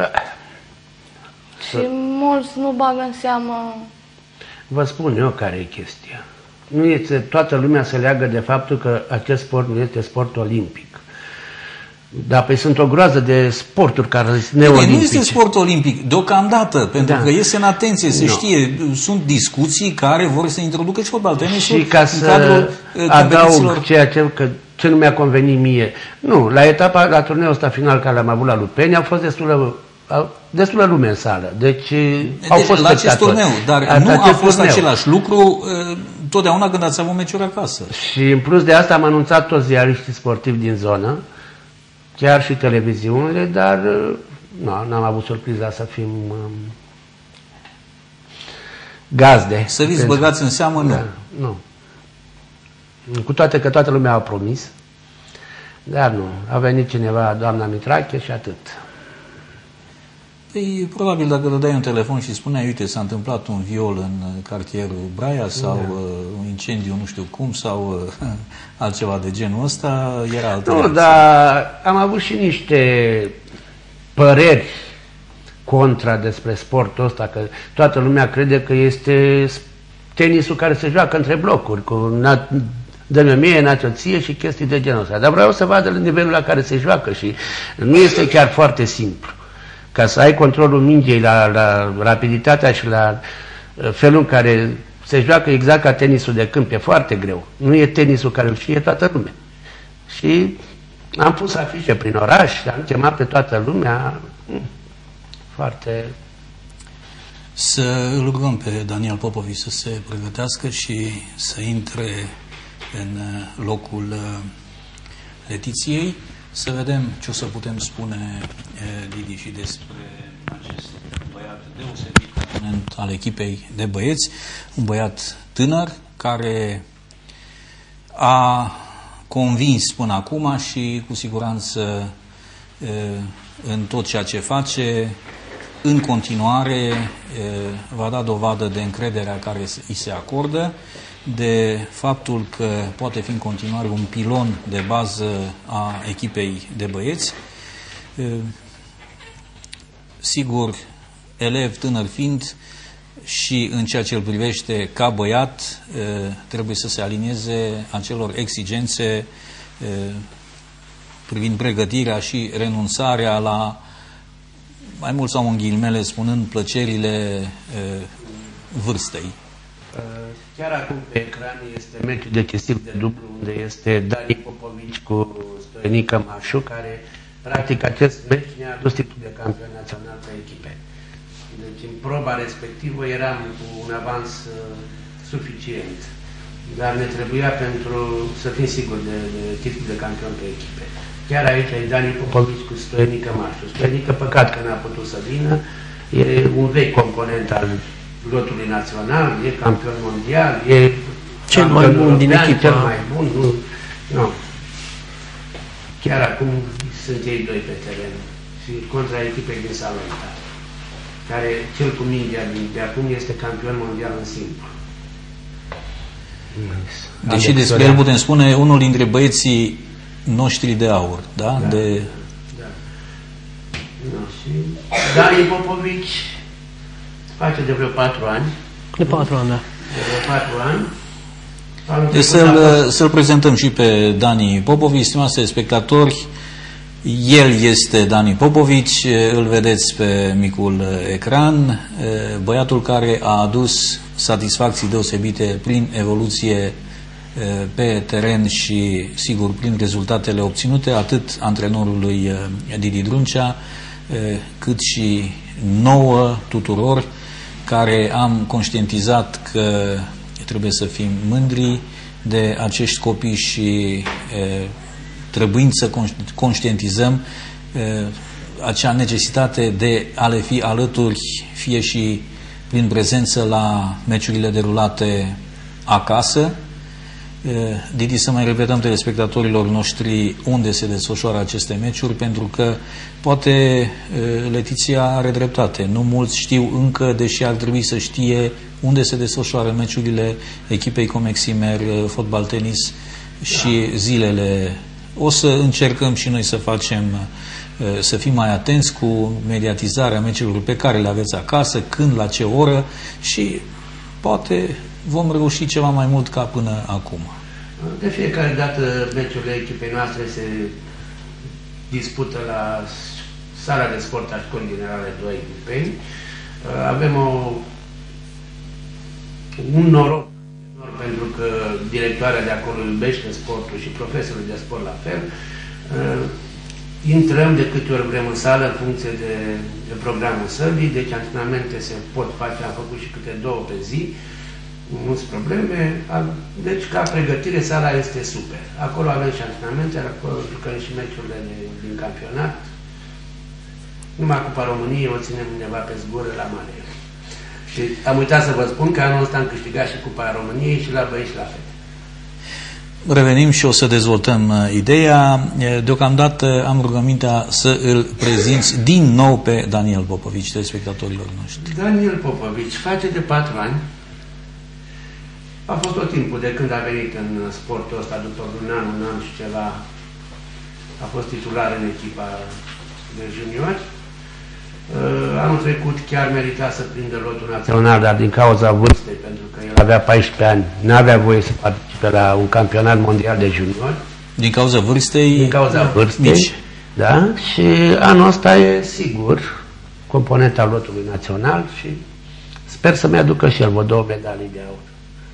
Și mulți nu bagă în seamă... Vă spun eu care e chestia. Nu este, toată lumea se leagă de faptul că acest sport nu este sport olimpic. Dar păi sunt o groază de sporturi care sunt neolimpice. Nu este sport olimpic, deocamdată, pentru că iese în atenție, se știe, sunt discuții care vor să introducă și fotbal, tenisul. Și ca să adaug ce nu mi-a convenit mie. Nu, la turneul ăsta final care l-am avut la Lupeni, au fost destulă lume în sală. Deci au fost la acest turneu, dar nu a fost același lucru totdeauna când ați avut meciuri acasă. Și în plus de asta am anunțat toți ziariștii sportivi din zonă, chiar și televiziunile, dar n-am avut surpriza să fim gazde. Să fiți băgați în seamă, nu. Da, nu. Cu toate că toată lumea a promis, dar nu. A venit cineva, doamna Mitrache, și atât. Păi, probabil dacă dădeai un telefon și spuneai, uite, s-a întâmplat un viol în cartierul Braia sau un incendiu nu știu cum sau altceva de genul ăsta, era altă reacție. Dar am avut și niște păreri contra despre sportul ăsta, că toată lumea crede că este tenisul care se joacă între blocuri, cu dă-mi mie, n-ați-o ție și chestii de genul ăsta. Dar vreau să vadă la nivelul la care se joacă și nu este chiar foarte simplu. Ca să ai controlul mingei la rapiditatea și la felul în care se joacă exact ca tenisul de câmp, e foarte greu. Nu e tenisul care îl știe toată lumea. Și am pus afișe prin oraș, am chemat pe toată lumea, foarte... Să îl rugăm pe Daniel Popovici să se pregătească și să intre în locul Letiției. Să vedem ce o să putem spune, Didi, și despre acest băiat deosebit, component al echipei de băieți, un băiat tânăr care a convins până acum și cu siguranță în tot ceea ce face, în continuare va da dovadă de încrederea care îi se acordă, de faptul că poate fi în continuare un pilon de bază a echipei de băieți. Sigur, elev tânăr fiind și în ceea ce îl privește ca băiat, trebuie să se alinieze acelor exigențe privind pregătirea și renunțarea la, mai mult sau în ghilimele spunând, plăcerile vârstei. Chiar acum pe ecran este meciul decisiv de dublu, unde este Dani Popovici cu Stoinica Mașu, care practic acest meci ne-a adus titlul de campion național pe echipe. Deci în proba respectivă eram cu un avans suficient, dar ne trebuia pentru să fim siguri de titlul de campion pe echipe. Chiar aici e Dani Popovici cu Stoinica Mașu. Stoinica, păcat că n-a putut să vină, e un vechi component al lotului național, e campion mondial, e cel mai bun din echipă. Cel mai bun, nu. Chiar acum sunt ei doi pe teren și contra echipei din Salonta, care cel cu mingea de acum este campion mondial în simplu. Deși despre el putem spune unul dintre băieții noștri de aur, da? Da. Și Dani Popovici face de vreo 4 ani. De 4 ani, da. De vreo 4 ani. Deci să-l prezentăm și pe Dani Popovici, stimați spectatori. El este Dani Popovici, îl vedeți pe micul ecran, băiatul care a adus satisfacții deosebite prin evoluție pe teren și, sigur, prin rezultatele obținute, atât antrenorului Didi Druncea, cât și nouă tuturor, care am conștientizat că trebuie să fim mândri de acești copii și trebuind să conștientizăm acea necesitate de a le fi alături, fie și prin prezență la meciurile derulate acasă. Didi, să mai repetăm telespectatorilor noștri unde se desfășoară aceste meciuri, pentru că poate Letiția are dreptate. Nu mulți știu încă, deși ar trebui să știe unde se desfășoară meciurile echipei Comeximer fotbal tenis și zilele. O să încercăm și noi să facem, să fim mai atenți cu mediatizarea meciurilor pe care le aveți acasă, când, la ce oră, și poate vom reuși ceva mai mult ca până acum. De fiecare dată meciurile echipei noastre se dispută la sala de sport a Școlii Generale 2 Peni. Avem un noroc pentru că directoarea de acolo iubește sportul și profesorul de sport la fel. Intrăm de câte ori vrem în sală în funcție de programul sălii, deci antrenamente se pot face, am făcut și câte 2 pe zi, nu sunt probleme, deci ca pregătire sala este super. Acolo avem și antrenamente, acolo jucăm și meciurile din campionat. Numai Cupa României o ținem undeva pe zgură la mare. Și am uitat să vă spun că anul ăsta am câștigat și Cupa României și la băieți și la fete. Revenim și o să dezvoltăm ideea. Deocamdată am rugămintea să îl prezinți din nou pe Daniel Popovici, telespectatorilor noștri. Daniel Popovici face de 4 ani. A fost tot timpul de când a venit în sportul ăsta, după un an și ceva, a fost titular în echipa de juniori. Anul trecut chiar merita să prindă lotul național, dar din cauza vârstei, pentru că el avea 14 ani, n-avea voie să participe la un campionat mondial de juniori. Din cauza vârstei? Din cauza vârstei, mici. Da? Și anul ăsta e sigur componenta lotului național și sper să-mi aducă și el vreo 2 medalii de aur.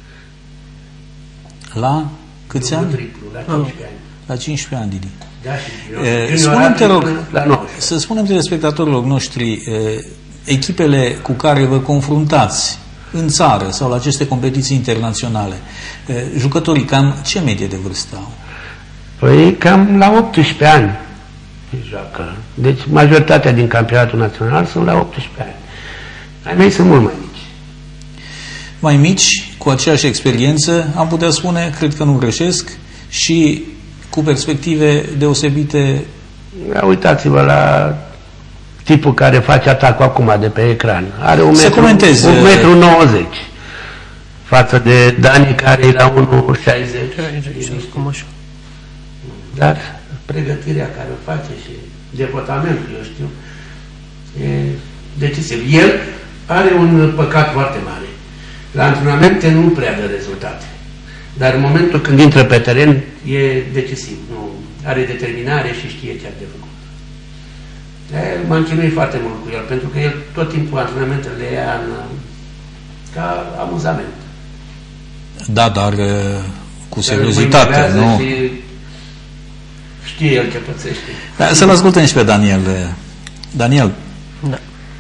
La câți ani? Triplu, la 15 ani. La 15 ani, Didi. Da, spune-mi, te rog, să spunem telespectatorilor noștri, echipele cu care vă confruntați în țară sau la aceste competiții internaționale, jucătorii cam ce medie de vârstă au? Păi cam la 18 ani joacă. Deci majoritatea din campionatul național sunt la 18 ani. Ai mei sunt mult mai mici. Mai mici, cu aceeași experiență, am putea spune, cred că nu greșesc, și cu perspective deosebite. Uitați-vă la tipul care face atacul acum de pe ecran. Are 1,90 m față de Dani, care e la 1,60 m. Dar pregătirea care o face și devotamentul, eu știu, e decisiv. El are un păcat foarte mare. La antrenamente nu prea dă rezultate. Dar în momentul când intră pe teren, e decisiv. Nu, are determinare și știe ce are de făcut. M-am chinuit foarte mult cu el, pentru că el tot timpul antrenamentele le ia ca amuzament. Da, dar cu seriozitate, nu? Și știe el ce pățește. Da, să-l ascultăm și pe Daniel. Daniel, da.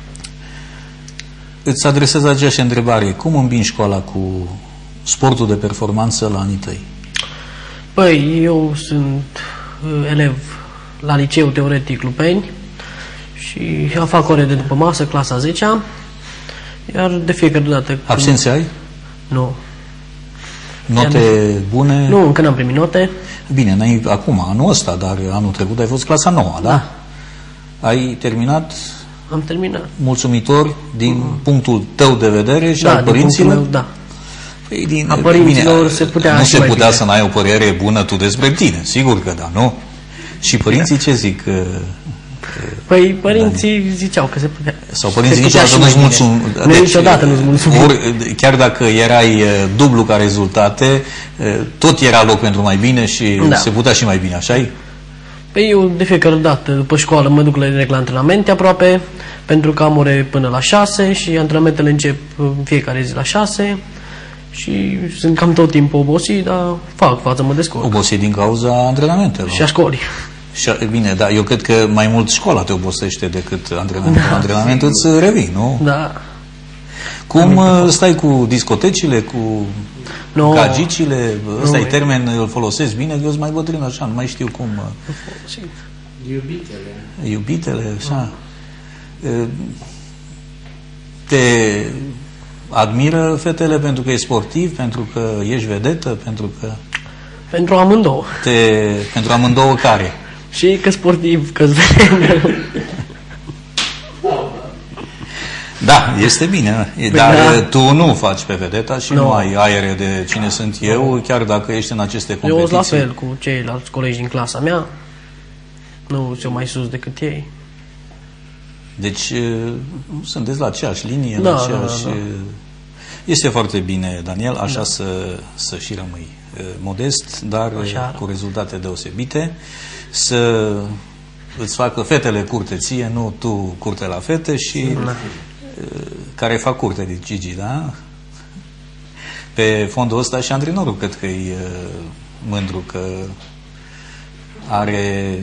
Îți adresez aceeași întrebare. Cum îmbini școala cu sportul de performanță la anii tăi? Păi, eu sunt elev la liceu teoretic Lupeni și fac ore de după masă, clasa 10-a, iar de fiecare dată... Absențe ai? Nu. Note bune? Nu, încă n-am primit note. Bine, n-ai acum, anul ăsta, dar anul trecut ai fost clasa 9, da? Da. Ai terminat? Am terminat. Mulțumitor din punctul tău de vedere și al părinților? Meu, da. Păi din, a părinților se putea nu și se mai putea bine. să n-ai o părere bună tu despre tine, sigur că da, nu? Și părinții ce zic? Păi părinții ziceau că se putea. Sau părinții niciodată nu-ți mulțumesc. Nu, niciodată nu-ți mulțumesc. Chiar dacă erai dublu ca rezultate, tot era loc pentru mai bine și se putea și mai bine, așa-i? Păi eu de fiecare dată, după școală, mă duc direct la antrenamente aproape, pentru că am ore până la 6 și antrenamentele încep în fiecare zi la 6 și sunt cam tot timpul obosit, dar fac față, mă descurc. Obosit din cauza antrenamentelor. Și a școlii. Bine, dar eu cred că mai mult școala te obosește decât antrenamentul. Da, antrenamentul îți revii, nu? Da. Cum stai cu discotecile, cu gagicile? Ăsta e termen, îl folosesc bine, eu sunt mai bătrân așa, nu mai știu cum. Iubitele. Iubitele, așa. Te admiră fetele pentru că e sportiv, pentru că ești vedetă, pentru că... Pentru amândouă. Pentru amândouă care? Și că sportiv, că Da, este bine, dar tu nu faci pe vedeta și nu ai aere de cine sunt eu, chiar dacă ești în aceste competiții. Eu sunt la fel cu ceilalți colegi din clasa mea, nu sunt mai sus decât ei. Deci sunteți la aceeași linie, la aceeași... Da. Este foarte bine, Daniel, așa să și rămâi modest, dar cu rezultate deosebite, să îți facă fetele curte ție, nu tu curte la fete și care fac curte de Gigi, da? Pe fondul ăsta și antrenorul cred că e mândru că are...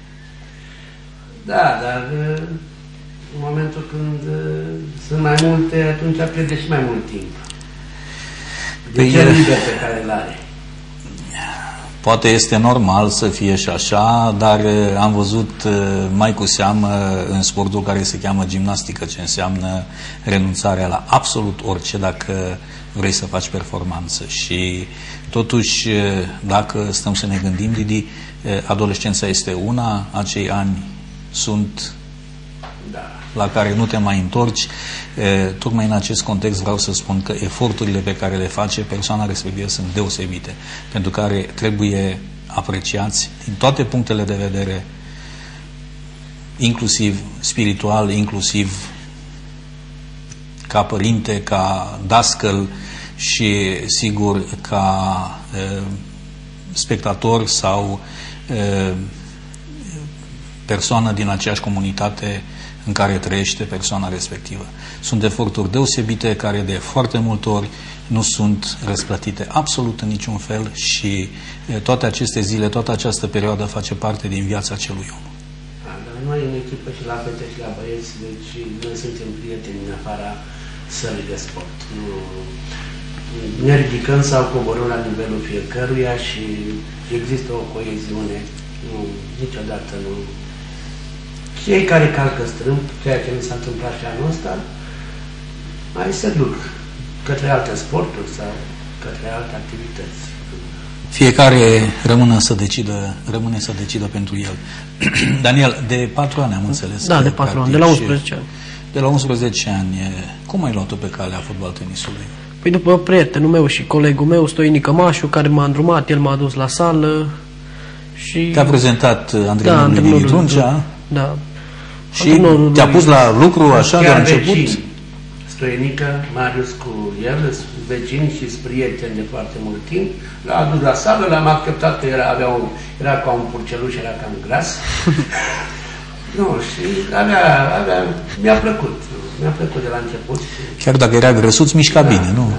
Da, dar în momentul când sunt mai multe, atunci pierde și mai mult timp. De ce liber pe care îl are? Poate este normal să fie și așa, dar am văzut mai cu seamă în sportul care se cheamă gimnastică, ce înseamnă renunțarea la absolut orice dacă vrei să faci performanță. Și totuși, dacă stăm să ne gândim, Didi, adolescența este una, acei ani sunt la care nu te mai întorci. Tocmai în acest context vreau să spun că eforturile pe care le face persoana respectivă sunt deosebite, pentru care trebuie apreciați din toate punctele de vedere, inclusiv spiritual, inclusiv ca părinte, ca dascăl și sigur ca spectator sau persoană din aceeași comunitate în care trăiește persoana respectivă. Sunt eforturi deosebite care de foarte multe ori nu sunt răsplătite absolut în niciun fel și toate aceste zile, toată această perioadă face parte din viața acelui om. Dar noi în echipă și la fete și la băieți, deci noi suntem prieteni în afara sălii de sport. Ne ridicăm sau coborâm la nivelul fiecăruia și există o coeziune. Niciodată nu. Cei care calcă strâmb, ceea ce mi s-a întâmplat și anul ăsta, mai se duc către alte sporturi sau către alte activități. Fiecare rămâne să decidă pentru el. Daniel, de 4 ani am înțeles. Da, de 4 ani, de la 11 ani. De la 11 ani. Cum ai luat-o pe calea fotbal-tenisului? Păi după prietenul meu și colegul meu, Stoinic Cămașu, care m-a îndrumat, el m-a dus la sală și... Te-a prezentat antrenorul din Druncea? Da. Și te-a pus la lucru așa de la început? Vecini. Stoienică, Marius cu el, vecini și prieteni de foarte mult timp. L-a adus la sală, l-am acceptat că era ca un purceluș, era cam gras. Nu, și mi-a plăcut. Mi-a plăcut de la început. Chiar dacă era grăsuț, mișca bine, nu?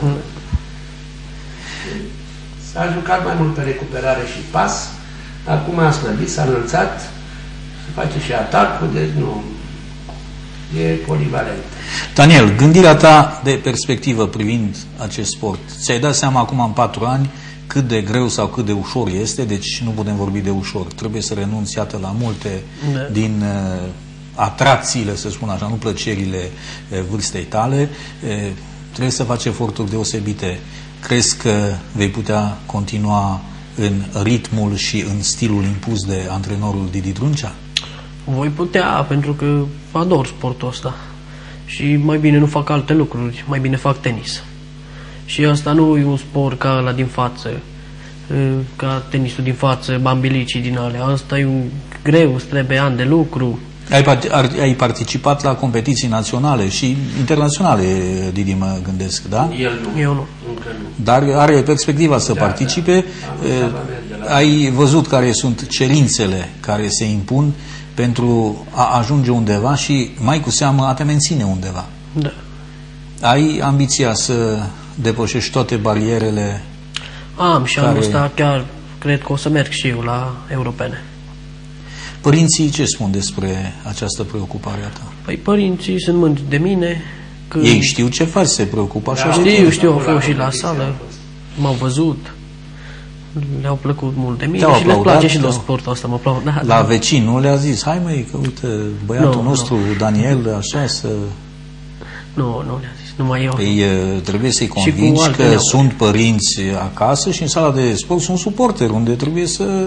S-a jucat mai mult pe recuperare și pas. Acum a slăbit, s-a înălțat. Face și atacul, deci nu, e polivalent. Daniel, gândirea ta de perspectivă privind acest sport, ți-ai dat seama acum în 4 ani cât de greu sau cât de ușor este, deci nu putem vorbi de ușor, trebuie să renunți, iată, la multe din atracțiile, să spun așa, nu plăcerile vârstei tale, trebuie să faci eforturi deosebite. Crezi că vei putea continua în ritmul și în stilul impus de antrenorul Didi Druncea? Voi putea, pentru că ador sportul ăsta. Și mai bine nu fac alte lucruri, mai bine fac tenis. Și asta nu e un sport ca ăla din față, ca tenisul din față, bambilicii din alea. Asta e un greu, îți trebuie ani de lucru. Ai participat la competiții naționale și internaționale, Didi, mă gândesc, da? El nu. Eu nu. Încă nu. Dar are perspectiva să participe. ai văzut care sunt cerințele care se impun pentru a ajunge undeva și mai cu seamă a te menține undeva. Da. Ai ambiția să depășești toate barierele? Am și anul ăsta chiar cred că o să merg și eu la europene. Părinții ce spun despre această preocupare a ta? Păi părinții sunt mândri de mine. Ei știu ce faci, se preocupă așa? Știu, au fost și la sală, m-au văzut, le-au plăcut mult de mine și le place și de sportul ăsta, mă aplaudat. La vecin nu le-a zis, hai măi, că uite, băiatul nostru, Daniel, așa să... Nu le-a zis, numai eu. Păi trebuie să-i convingi că sunt părinți acasă și în sala de sport sunt suporteri, unde trebuie să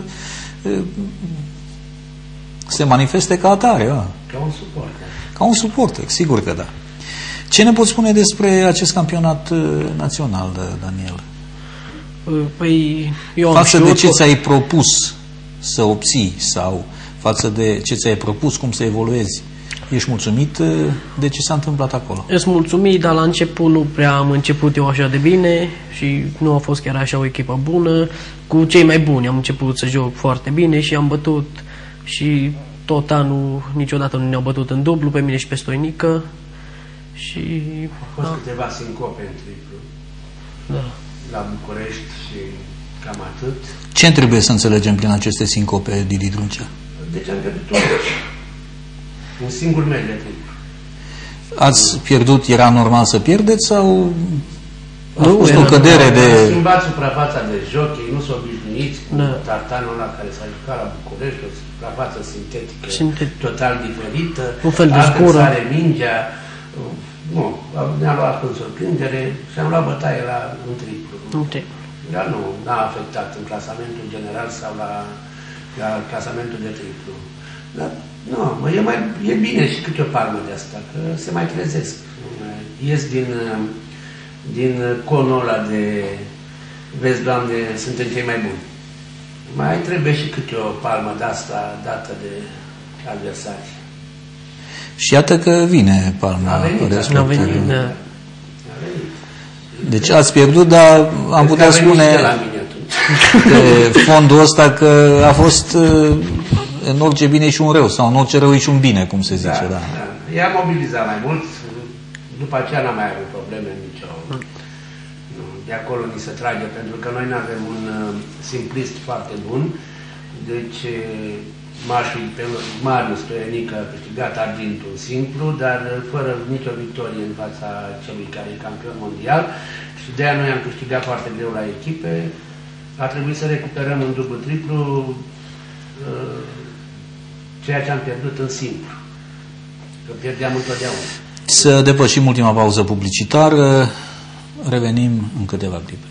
se manifeste ca atare. Ca un suporter. Ca un suporter, sigur că da. Ce ne poți spune despre acest campionat național, Daniel? Păi, eu am față de ce ți-ai propus să obții sau față de ce ți-ai propus, cum să evoluezi, ești mulțumit de ce s-a întâmplat acolo? Ești mulțumit, dar la început nu prea am început eu așa de bine și nu a fost chiar așa o echipă bună. Cu cei mai buni am început să joc foarte bine și am bătut și tot anul niciodată nu ne-au bătut în dublu, pe mine și pe Stoinică. Și au fost câteva sincope în triplu. Da. La București și cam atât. Ce trebuie să înțelegem prin aceste sincope, Didi Druncea? Deci am pierdut un singur meci de triplu. Ați pierdut, era normal să pierdeți sau a fost o cădere de... Am schimbat suprafața de joc, ei nu s-au obișnuiți cu tartanul ăla care s-a jucat la București, o suprafață sintetică total diferită, un fel de scură. Sare mingea. Nu, ne-a luat în surprindere și am luat bătaie în triplu. Dar nu a afectat în clasamentul general sau la clasamentul de triplu. Dar nu, e bine și câte o palmă de asta, că se mai trezesc. Ies din conul ăla de, vezi, Doamne, suntem cei mai buni. Mai trebuie și câte o palmă de asta dată de adversari. Și iată că vine palma respectivă. Deci ați pierdut, dar am putea spune pe fondul ăsta că a fost în orice bine și un rău, sau în orice rău și un bine, cum se zice. Da. I-a mobilizat mai mult, după aceea n-am mai avut probleme nicio. De acolo ni se trage, pentru că noi nu avem un simplist foarte bun, deci mașul pe Marius Stoianică a câștigat argintul simplu, dar fără nicio victorie în fața celui care e campion mondial și de aia noi am câștigat foarte greu la echipe. A trebuit să recuperăm în dublu-triplu ceea ce am pierdut în simplu, că pierdeam întotdeauna. Să depășim ultima pauză publicitară, revenim în câteva clipe.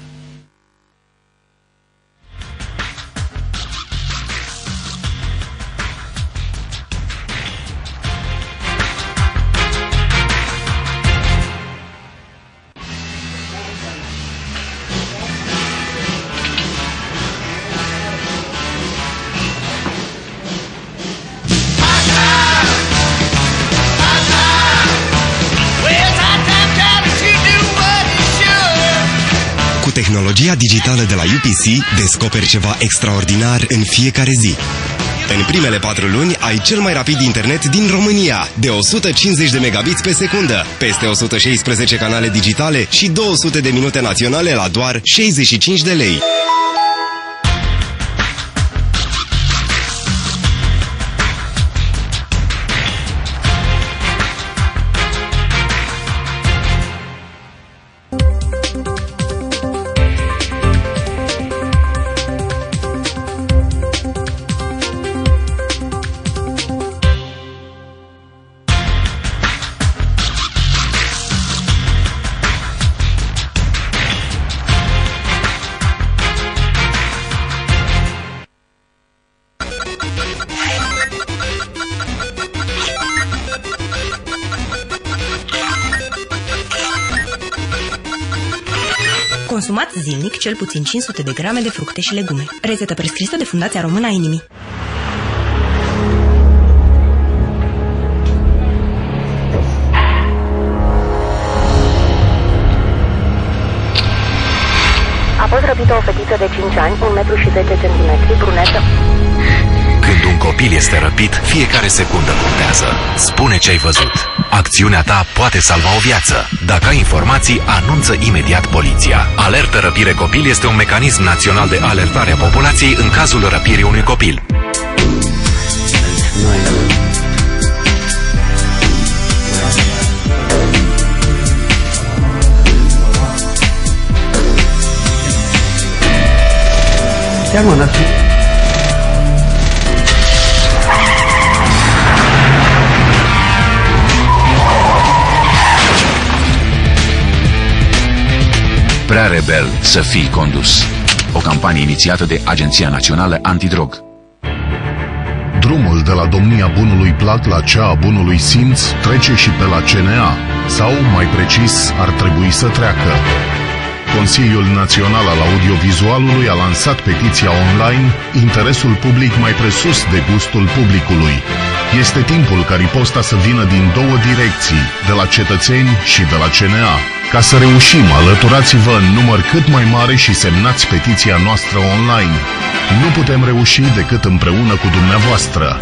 Tehnologia digitală de la UPC descoperi ceva extraordinar în fiecare zi. În primele 4 luni ai cel mai rapid internet din România, de 150 de megabits pe secundă, peste 116 canale digitale și 200 de minute naționale la doar 65 de lei. Consumați zilnic cel puțin 500 de grame de fructe și legume. Rețetă prescrisă de Fundația Română a Inimii. A fost răpit Este o fetiță de 5 ani, 1 metru și 10 centimetri, brunetă. Când un copil este răpit, fiecare secundă contează. Spune ce ai văzut. Acțiunea ta poate salva o viață. Dacă ai informații, anunță imediat poliția. Alertă Răpire Copil este un mecanism național de alertare a populației în cazul răpirii unui copil. Prea rebel să fii condus. O campanie inițiată de Agenția Națională Antidrog. Drumul de la domnia bunului plac la cea a bunului simț trece și pe la CNA, sau, mai precis, ar trebui să treacă. Consiliul Național al Audiovizualului a lansat petiția online Interesul public mai presus de gustul publicului. Este timpul ca riposta să vină din două direcții, de la cetățeni și de la CNA. Ca să reușim, alăturați-vă în număr cât mai mare și semnați petiția noastră online. Nu putem reuși decât împreună cu dumneavoastră.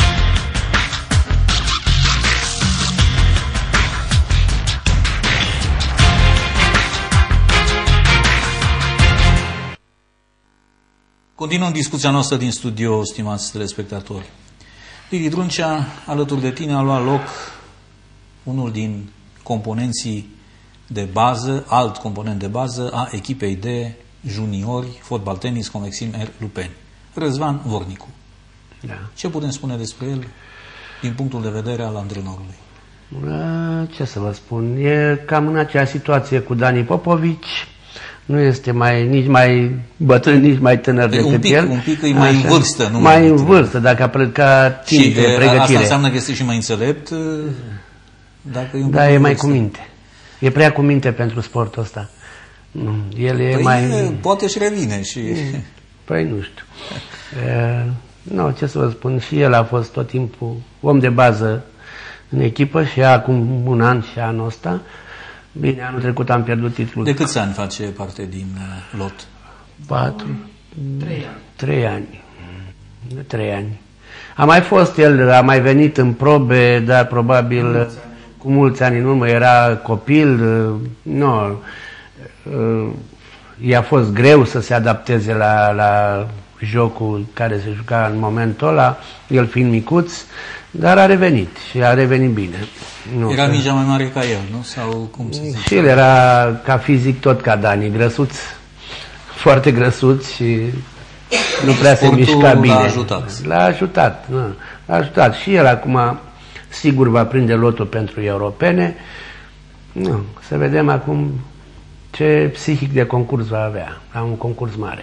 Continuăm discuția noastră din studio, stimați telespectatori. Lili Druncea, alături de tine a luat loc unul din componenții de bază, alt component de bază a echipei de juniori fotbal tenis Convexim R. Lupeni, Răzvan Vornicu. Da. Ce putem spune despre el din punctul de vedere al antrenorului? Ce să vă spun, e cam în acea situație cu Dani Popovici. Nu este nici mai bătrân, nici mai tânăr decât el. Un pic e mai în vârstă. Nu mai în vârstă, dacă a plecat timp de pregătire. Asta înseamnă că este și mai înțelept? Dacă e da, e mai cu minte. E prea cu minte pentru sportul ăsta. El e mai... Poate și revine și... Păi nu știu. Nu, ce să vă spun, și el a fost tot timpul om de bază în echipă și acum un an și anul ăsta. Bine, anul trecut am pierdut titlul. De câți ani face parte din lot? 3 ani. 3 ani. A mai fost el, a mai venit în probe, dar probabil cu mulți ani în urmă, era copil. I-a fost greu să se adapteze la jocul care se juca în momentul ăla, el fiind micuț, dar a revenit și a revenit bine. Era mingea mai mare ca el, nu? Sau cum se zice? Și el era ca fizic tot ca Dani, grăsuț, foarte grăsuț și nu prea se mișca bine. L-a ajutat. L-a ajutat. Și el acum sigur va prinde lotul pentru europene. Să vedem acum ce psihic de concurs va avea. La un concurs mare.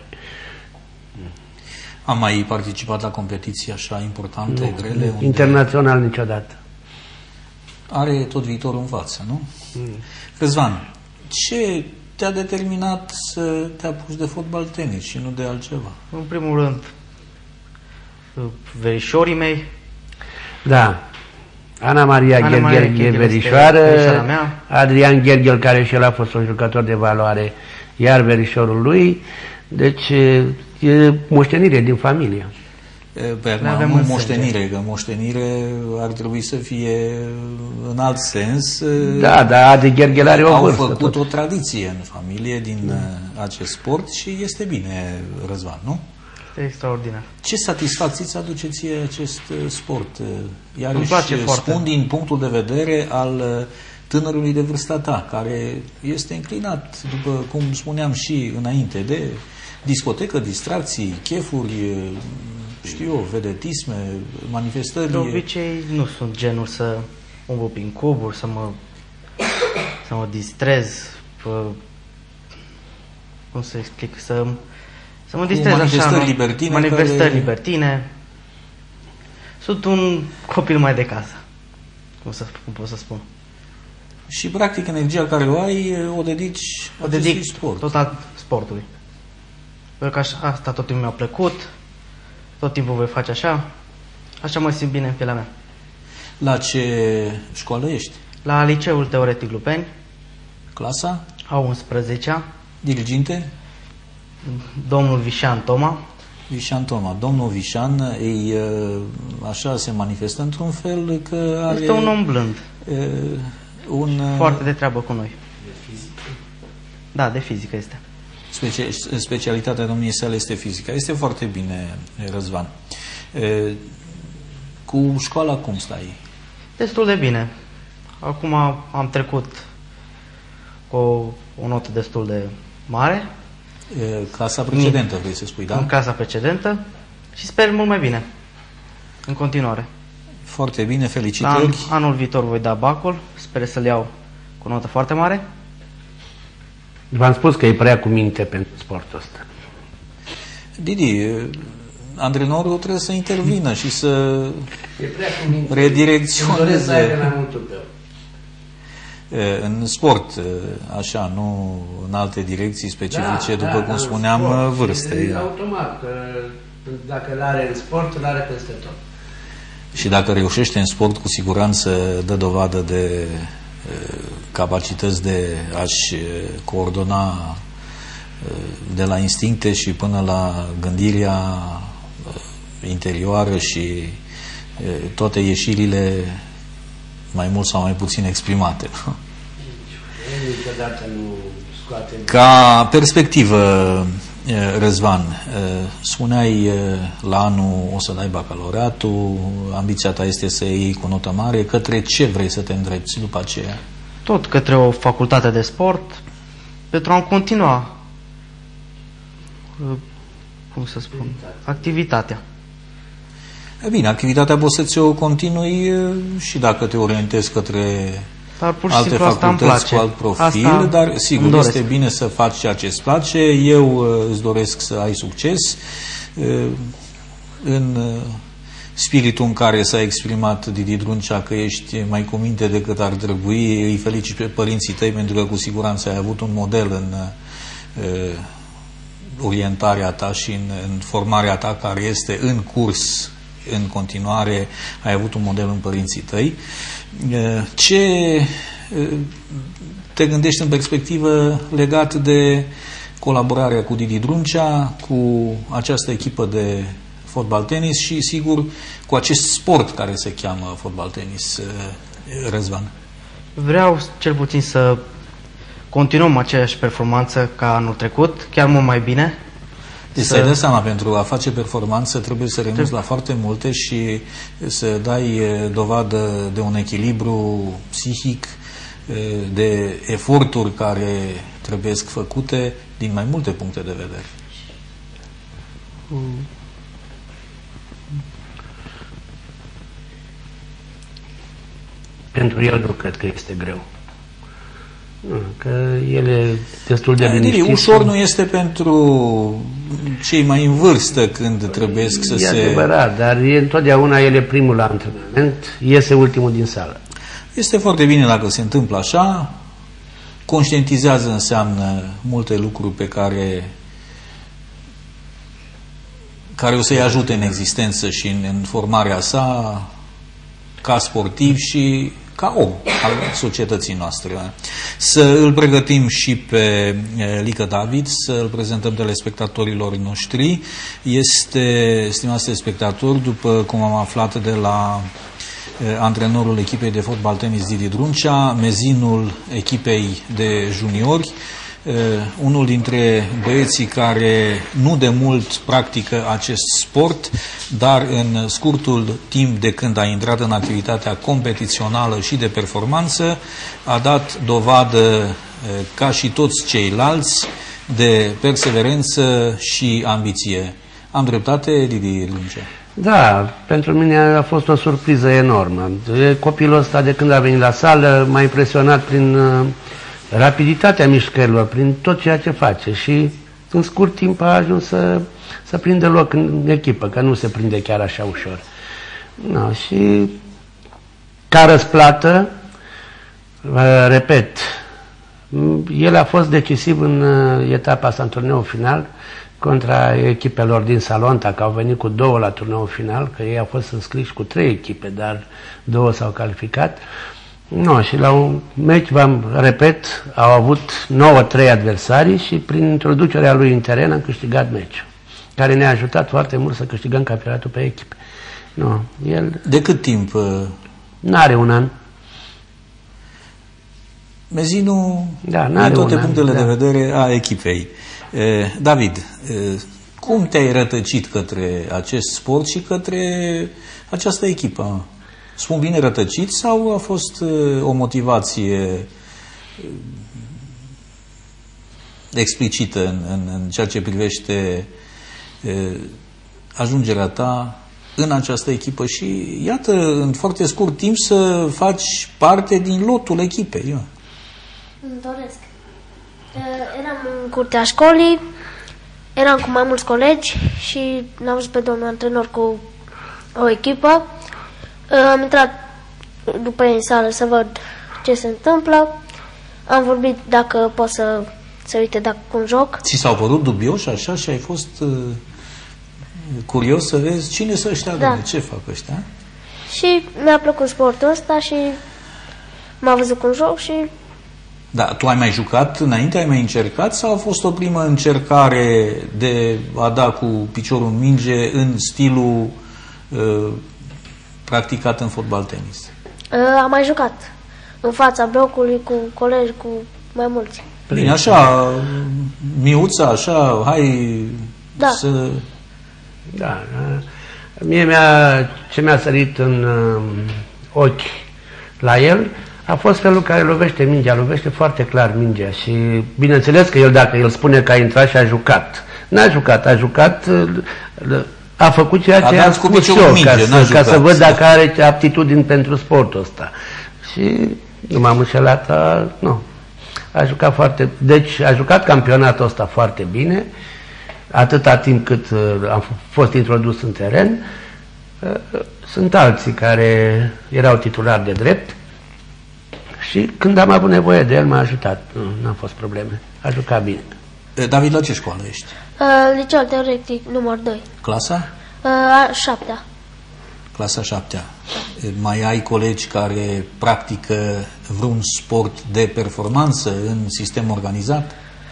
Am mai participat la competiții așa importante, grele? Internațional niciodată. Are tot viitorul în față, nu? Răzvan, ce te-a determinat să te apuci de fotbal tenis și nu de altceva? În primul rând, verișorii mei. Da. Ana Maria Gherghel e verișoară, Adrian Gherghel, care și el a fost un jucător de valoare, iar verișorul lui. Deci e moștenire din familie. Avem moștenire, că moștenire ar trebui să fie în alt sens. Da, dar Adi Gherghel are o vârstă. Au făcut o tradiție în familie din acest sport și este bine, Răzvan, nu? Este extraordinar. Ce satisfacție îți aduce ție acest sport? Îmi place foarte. Spun din punctul de vedere al tânărului de vârsta ta, care este înclinat, după cum spuneam și înainte, de discotecă, distracții, chefuri, știu eu, vedetisme, manifestări. De obicei nu sunt genul să umblu prin cluburi, să mă distrez, cum să explic, să mă distrez manifestări așa, libertine. Manifestări libertine. Sunt un copil mai de casă, cum pot să spun. Și practic energia care o ai o dedici acestui sport. Total sportului. Pentru că asta tot timpul mi-a plăcut, tot timpul voi face așa, așa mă simt bine în pielea mea. La ce școală ești? La Liceul Teoretic Lupeni. Clasa? A 11-a. Diriginte? Domnul Vișan Toma. Vișan Toma. Domnul Vișan, așa se manifestă într-un fel că are... Este un om blând. Foarte de treabă cu noi. De fizică? Da, de fizică este. Specialitatea domniei sale este fizica. Este foarte bine, Răzvan. Cu școala cum stai? Destul de bine. Acum am trecut cu o notă destul de mare. Clasa precedentă, vrei să spui, da? În clasa precedentă și sper mult mai bine în continuare. Foarte bine, felicitări. Anul viitor voi da bacul, sper să-l iau cu o notă foarte mare. V-am spus că e prea cu minte pentru sportul ăsta. Didi, antrenorul trebuie să intervină și să redirecționeze în sport, așa, nu în alte direcții specifice, după cum spuneam, vârste. Automat, dacă l-are în sport, îl are peste tot. Și dacă reușește în sport, cu siguranță dă dovadă de capacități de a-și coordona de la instincte și până la gândirea interioară și toate ieșirile mai mult sau mai puțin exprimate. Niciodată nu scoate... Ca perspectivă, Răzvan, spuneai la anul o să dai bacalaureatul, ambiția ta este să iei cu notă mare, către ce vrei să te îndrepți după aceea? Tot către o facultate de sport, pentru a continua, cum să spun, activitatea. Bine, activitatea poți să ți-o continui și dacă te orientezi către alte facultăți cu alt profil, dar sigur este bine să faci ceea ce îți place. Eu îți doresc să ai succes în spiritul în care s-a exprimat Didi Druncea că ești mai cu minte decât ar trebui. Îi felicit pe părinții tăi pentru că cu siguranță ai avut un model în orientarea ta și în formarea ta care este în curs în continuare, ai avut un model în părinții tăi. Ce te gândești în perspectivă legat de colaborarea cu Didi Druncea, cu această echipă de fotbal-tenis și, sigur, cu acest sport care se cheamă fotbal-tenis, Răzvan? Vreau cel puțin să continuăm aceeași performanță ca anul trecut, chiar mult mai bine. Deci să-i dai seama, pentru a face performanță trebuie să renunți la foarte multe și să dai dovadă de un echilibru psihic, de eforturi care trebuie făcute din mai multe puncte de vedere. Pentru el nu cred că este greu. Că el e destul de liniștit. Ușor nu este pentru cei mai în vârstă când trebuie să se... E adevărat, dar întotdeauna el e primul la antrenament, iese ultimul din sală. Este foarte bine dacă se întâmplă așa, conștientizează înseamnă multe lucruri pe care o să-i ajute în existență și în formarea sa ca sportiv și ca om al societății noastre. Să îl pregătim și pe Lică David, să îl prezentăm telespectatorilor noștri. Este, stimați telespectatori, după cum am aflat de la antrenorul echipei de fotbal-tenis Didi Druncea, mezinul echipei de juniori, unul dintre băieții care nu de mult practică acest sport, dar în scurtul timp de când a intrat în activitatea competițională și de performanță, a dat dovadă, ca și toți ceilalți, de perseverență și ambiție. Am dreptate, Didi Druncea? Da, pentru mine a fost o surpriză enormă. Copilul ăsta, de când a venit la sală, m-a impresionat prin rapiditatea mișcărilor, prin tot ceea ce face și în scurt timp a ajuns să prindă loc în echipă, că nu se prinde chiar așa ușor. No, și ca răsplată, repet, el a fost decisiv în etapa asta, în turneul final, contra echipelor din Salonta, că au venit cu 2 la turneul final, că ei au fost înscriși cu 3 echipe, dar 2 s-au calificat. Nu, și la un meci, repet, au avut 9-3 adversarii și prin introducerea lui în teren am câștigat meciul, care ne-a ajutat foarte mult să câștigăm campionatul pe echipe. Nu, el... De cât timp? N-are un an. Mezinu, da, din toate punctele de vedere a echipei. David, cum te-ai rătăcit către acest sport și către această echipă? Spun bine rătăcit sau a fost o motivație explicită în ceea ce privește ajungerea ta în această echipă și, iată, în foarte scurt timp să faci parte din lotul echipei? Îmi doresc. Eram în curtea școlii, eram cu mai mulți colegi și l-am văzut pe domnul antrenor cu o echipă. Am intrat după ei în sală să văd ce se întâmplă. Am vorbit dacă pot să uite dacă cum joc. Ți s-au părut dubioși așa și ai fost curios să vezi cine sunt ăștia, da. Ce fac ăștia? Și mi-a plăcut sportul ăsta și m-a văzut cum joc și... Da, tu ai mai jucat înainte, ai mai încercat sau a fost o primă încercare de a da cu piciorul în minge în stilul practicat în fotbal-tenis? Am mai jucat în fața blocului cu colegi, cu mai mulți. Bine, așa, miuța, așa, hai da. Să... Da, mie ce mi-a sărit în ochi la el a fost felul care lovește mingea, lovește foarte clar mingea și bineînțeles că el, dacă el spune că a intrat și a jucat, n-a jucat, a jucat, a făcut ceea ce a spus eu, ca să văd dacă are aptitudini pentru sportul ăsta. Și nu m-am înșelat, nu. A jucat foarte, deci a jucat campionatul ăsta foarte bine, atâta timp cât am fost introdus în teren. Sunt alții care erau titulari de drept și când am avut nevoie de el m-a ajutat, nu a fost probleme, a jucat bine. David, la ce școală ești? Liceul teoretic număr 2. Clasa? 7-a. Clasa 7-a. Mai ai colegi care practică vreun sport de performanță în sistem organizat?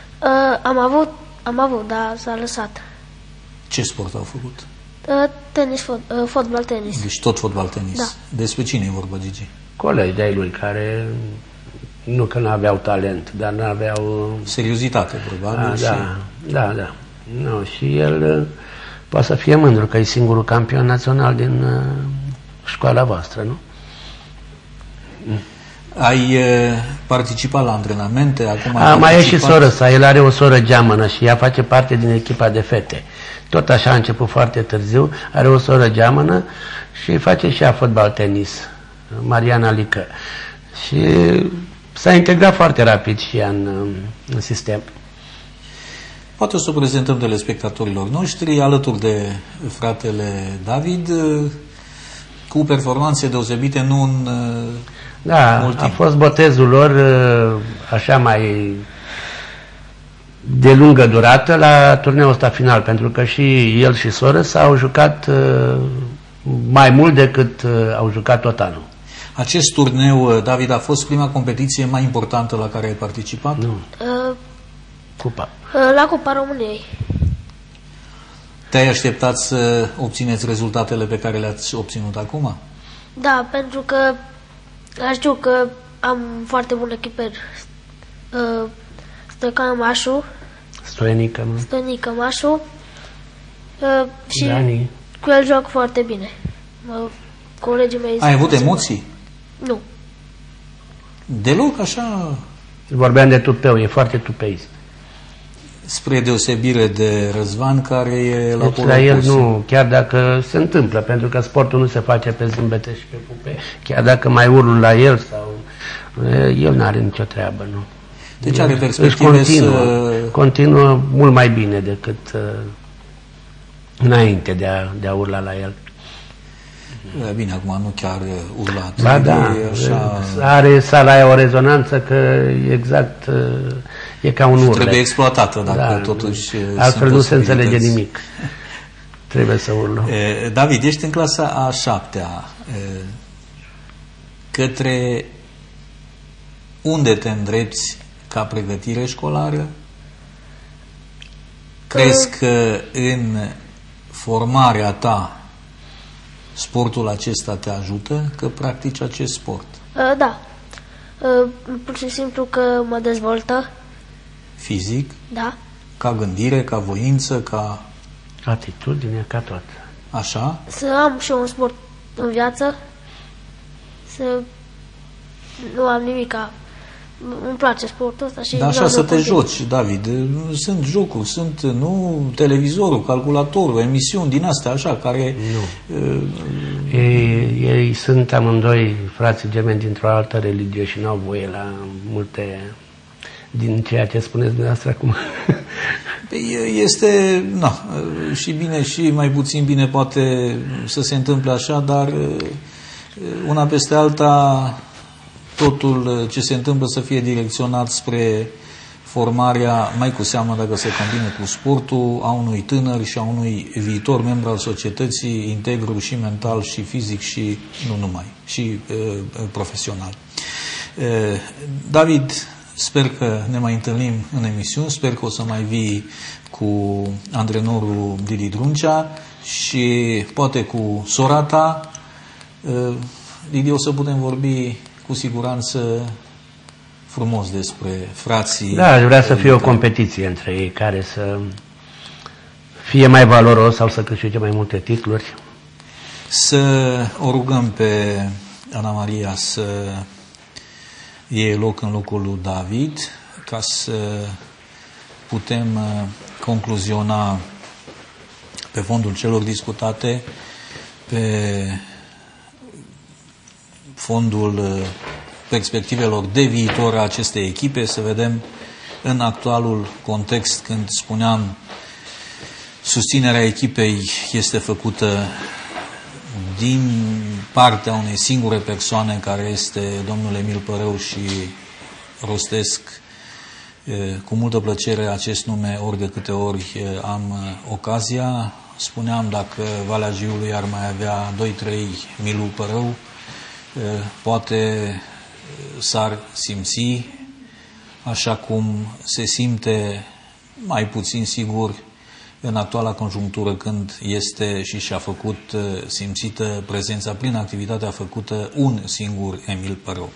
Am avut, dar s-a lăsat. Ce sport au făcut? Tenis, fotbal-tenis. Deci tot fotbal-tenis. Da. Despre cine e vorba, Gigi? Colegi de-ai lui care nu că nu aveau talent, dar nu aveau... Seriozitate, probabil. Da. No, și el poate să fie mândru că e singurul campion național din școala voastră, nu? Ai participat la antrenamente? Acum mai e și soră sa, el are o soră geamănă și ea face parte din echipa de fete. Tot așa a început foarte târziu, are o soră geamănă și face și ea fotbal-tenis, Mariana Lică. Și s-a integrat foarte rapid și ea în sistem. Poate o să prezentăm telespectatorilor noștri, alături de fratele David, cu performanțe deosebite, nu în mult timp. A fost botezul lor așa mai de lungă durată la turneul ăsta final, pentru că și el și soră s-au jucat mai mult decât au jucat tot anul. Acest turneu, David, a fost prima competiție mai importantă la care ai participat? Nu. Cupa. La Cupa României. Te-ai așteptat să obțineți rezultatele pe care le-ați obținut acum? Da, pentru că știu că am foarte bun echiper. Stoican Mașu. Stoinica Mașu. Și Dani. cu el joc foarte bine. Colegii mei. Ai avut emoții? Nu. Deloc așa? Vorbeam de tupeu, e foarte tupeist. Spre deosebire de Răzvan, care e la deci la el nu, chiar dacă se întâmplă, pentru că sportul nu se face pe zâmbete și pe pupe, chiar dacă mai urlu la el sau el n-are nicio treabă, nu. Deci are perspective continuă mult mai bine decât înainte de a urla la el. Bine, acum nu chiar urlat. Ba da, așa... are sala aia o rezonanță că exact e ca un urlet. Trebuie exploatată, dacă totuși... Altfel nu se înțelege nimic. Trebuie să urlă. David, ești în clasa a 7-a. Către unde te îndrepți ca pregătire școlară? Crezi că în formarea ta sportul acesta te ajută, că practici acest sport? Da. Pur și simplu că mă dezvoltă. Fizic? Da. Ca gândire, ca voință, ca... atitudine, ca tot. Așa? Să am și eu un sport în viață. Să nu am nimica. Îmi place sportul ăsta și... Dar așa să te joci, David. Sunt jocuri, sunt, nu, televizorul, calculatorul, emisiuni din astea, așa, care... Nu. Ei sunt amândoi frații gemeni dintr-o altă religie și nu au voie la multe din ceea ce spuneți dumneavoastră acum. Este, și bine și mai puțin bine poate să se întâmple așa, dar una peste alta totul ce se întâmplă să fie direcționat spre formarea, mai cu seamă dacă se combine cu sportul, a unui tânăr și a unui viitor membru al societății, integru și mental și fizic și nu numai, și profesional. David, sper că ne mai întâlnim în emisiuni, sper că o să mai vii cu antrenorul Didi Druncea și poate cu sora ta. Didi, o să putem vorbi cu siguranță frumos despre frații. Da, aș vrea să fie o competiție între ei care să fie mai valoros sau să câștige mai multe titluri. Să o rugăm pe Ana Maria să iei loc în locul lui David ca să putem concluziona pe fondul celor discutate, pe fondul perspectivelor de viitor a acestei echipe, să vedem în actualul context, când spuneam susținerea echipei este făcută din partea unei singure persoane, care este domnul Emil Părău, și rostesc cu multă plăcere acest nume ori de câte ori am ocazia. Spuneam, dacă Valea Jiului ar mai avea 2-3 Milu Părău, poate s-ar simți așa cum se simte mai puțin sigur în actuala conjunctură, când este și și-a făcut simțită prezența prin activitatea făcută un singur Emil Părău.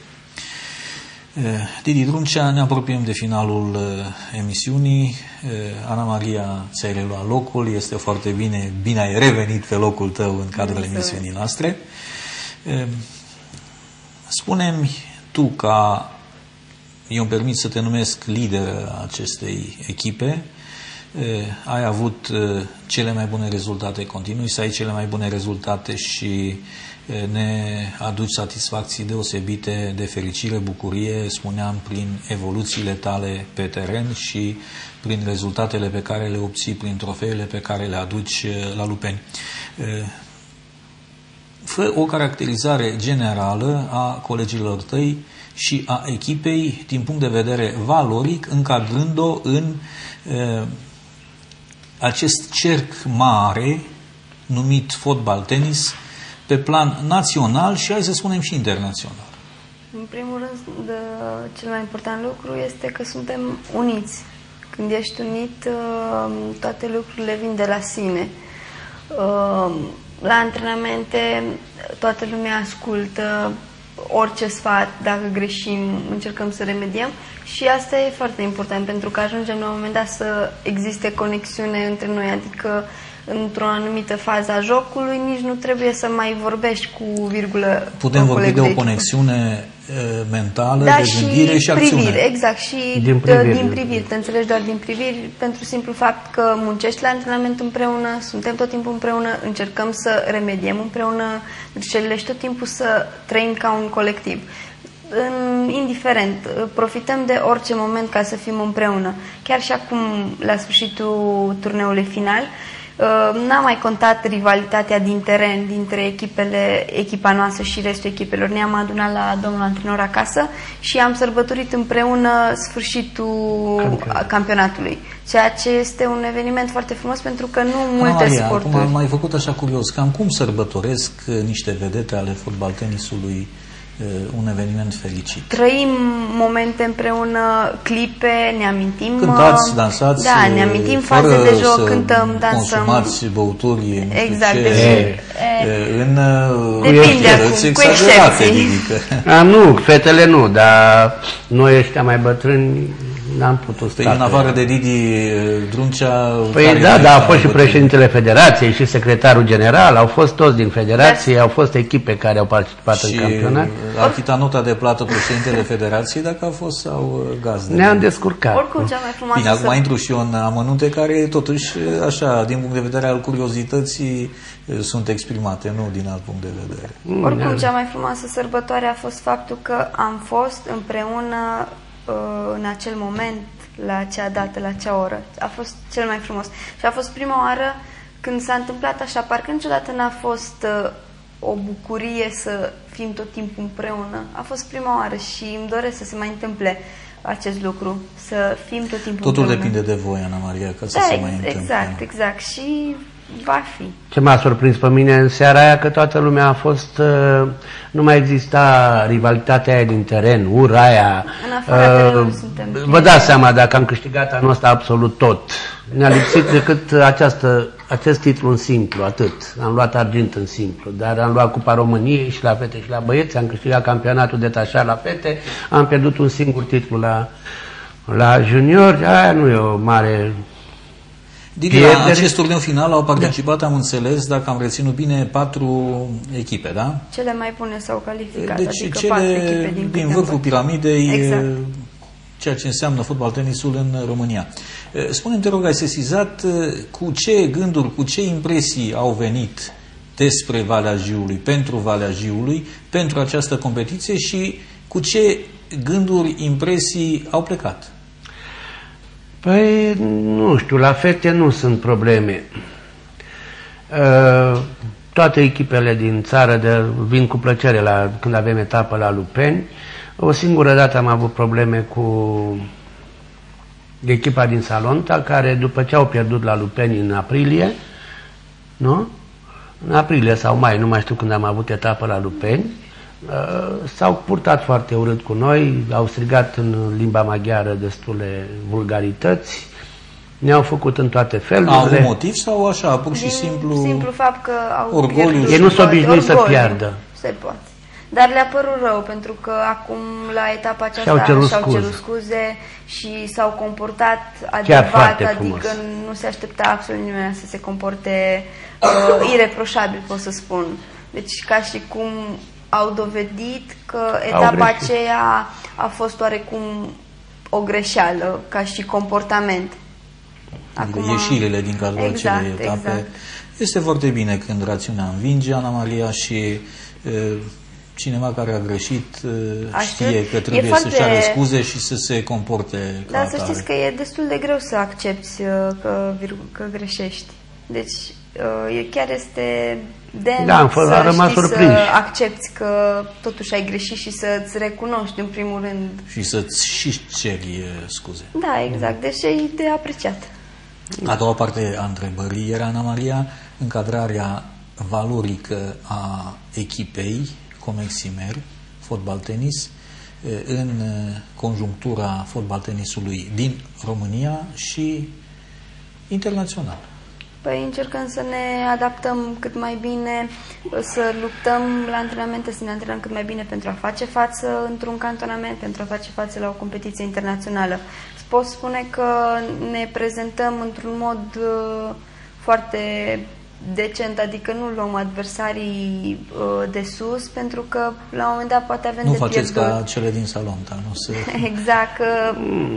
Didi Druncea, ne apropiem de finalul emisiunii. Ana Maria, ți-ai reluat locul, este foarte bine, bine ai revenit pe locul tău în cadrul emisiunii noastre. Spune-mi tu, ca eu îmi permit să te numesc lider acestei echipe, ai avut cele mai bune rezultate, continui să ai cele mai bune rezultate și ne aduci satisfacții deosebite, de fericire, bucurie, spuneam, prin evoluțiile tale pe teren și prin rezultatele pe care le obții, prin trofeele pe care le aduci la Lupeni. Fă o caracterizare generală a colegilor tăi și a echipei din punct de vedere valoric, încadrând-o în acest cerc mare numit fotbal-tenis pe plan național și, hai să spunem, și internațional. În primul rând, cel mai important lucru este că suntem uniți. Când ești unit, toate lucrurile vin de la sine. La antrenamente, toată lumea ascultă orice sfat, dacă greșim, încercăm să remediem și asta e foarte important, pentru că ajungem la un moment dat să existe conexiune între noi, adică într-o anumită fază a jocului nici nu trebuie să mai vorbești cu virgulă. Putem vorbi de o conexiune mentală, da, de gândire și acțiune. Priviri, exact, și din priviri, te înțelegi doar din priviri, pentru simplu fapt că muncești la antrenament împreună, suntem tot timpul împreună, încercăm să remediem împreună greșelile și tot timpul să trăim ca un colectiv. Indiferent, profităm de orice moment ca să fim împreună. Chiar și acum, la sfârșitul turneului final, n-a mai contat rivalitatea din teren dintre echipa noastră și restul echipelor. Ne-am adunat la domnul antrenor acasă și am sărbătorit împreună sfârșitul campionatului. Ceea ce este un eveniment foarte frumos, pentru că nu multe sporturi. Acum am mai făcut așa curios, cam cum sărbătoresc niște vedete ale fotbal-tenisului un eveniment fericit. Trăim momente împreună, clipe, ne amintim. Cântați, dansați, da, ne amintim faze de joc, cântăm, dansăm. Consumați băuturi, exact, depinde cu excepții. Nu, fetele nu, dar noi ăștia mai bătrâni n-am putut sta. În afară de Didi Druncea... Păi da, dar a fost și președintele Federației și secretarul general, au fost toți din Federație, au fost echipe care au participat în campionat. Și a achitat nota de plată președintele Federației dacă a fost sau gazdă? Ne-am descurcat. Oricum, cea mai frumoasă... Bine, acum intru și eu în amănunte care totuși, așa, din punct de vedere al curiozității, sunt exprimate, nu din alt punct de vedere. Oricum, cea mai frumoasă sărbătoare a fost faptul că am fost împreună în acel moment, la acea dată, la acea oră. A fost cel mai frumos. Și a fost prima oară când s-a întâmplat așa, parcă niciodată n-a fost o bucurie să fim tot timpul împreună. A fost prima oară și îmi doresc să se mai întâmple acest lucru, să fim tot timpul Totul împreună. Depinde de voi, Ana Maria, ca să se mai întâmple. Exact. Și va fi. Ce m-a surprins pe mine în seara aia, că toată lumea a fost, nu mai exista rivalitatea aia din teren, ura aia. În afara terenului suntem. Vă dați seama, dacă am câștigat anul ăsta absolut tot. Ne-a lipsit decât acest titlu în simplu, atât. Am luat argint în simplu, dar am luat Cupa României și la fete și la băieți, am câștigat campionatul detașat la fete, am pierdut un singur titlu la juniori, aia nu e o mare... Didi, la acest turneu final au participat, am înțeles, dacă am reținut bine, 4 echipe, da? Cele mai bune s-au calificat, deci adică cele 4 echipe din vârful piramidei, exact. Ceea ce înseamnă fotbal-tenisul în România. Spune-mi, te rog, ai sesizat cu ce gânduri, cu ce impresii au venit despre Valea Jiului, pentru Valea Jiului, pentru această competiție și cu ce gânduri, impresii au plecat? Păi, nu știu, la fete nu sunt probleme. Toate echipele din țară vin cu plăcere când avem etapă la Lupeni. O singură dată am avut probleme cu echipa din Salonta, care după ce au pierdut la Lupeni în aprilie, nu? În aprilie sau mai, nu mai știu când am avut etapă la Lupeni, s-au purtat foarte urât cu noi, au strigat în limba maghiară destule vulgarități, ne-au făcut în toate felurile. Au un motiv sau așa, pur și simplu fapt că au orgoliu? Ei nu s-au obișnuit să piardă. Se poate. Dar le-a părut rău, pentru că acum la etapa aceasta și-au cerut scuze și s-au comportat adecvat, adică nu se aștepta absolut nimeni să se comporte ireproșabil, pot să spun. Deci ca și cum au dovedit că etapa aceea a fost oarecum o greșeală, ca și comportament. Acum, ieșirile din cadrul acelei etape. Exact. Este foarte bine când rațiunea învinge, Ana Maria, și cineva care a greșit știe că trebuie să-și ceară scuze și să se comporte ca atare. Să știți că e destul de greu să accepti că greșești. Deci chiar este demn să accepti că totuși ai greșit și să-ți recunoști în primul rând. Și să-ți și ceri scuze. Da, exact. Deci e de apreciat. A doua parte a întrebării era, Ana Maria, încadrarea valorică a echipei Comeximer, fotbal-tenis, în conjunctura fotbal-tenisului din România și internațional. Păi încercăm să ne adaptăm cât mai bine, să luptăm la antrenamente, să ne antrenăm cât mai bine pentru a face față într-un cantonament, pentru a face față la o competiție internațională. Pot spune că ne prezentăm într-un mod foarte decent, adică nu luăm adversarii de sus, pentru că la un moment dat poate avem de pierdut. Nu faceți ca cele din Salonta, nu se... Exact, că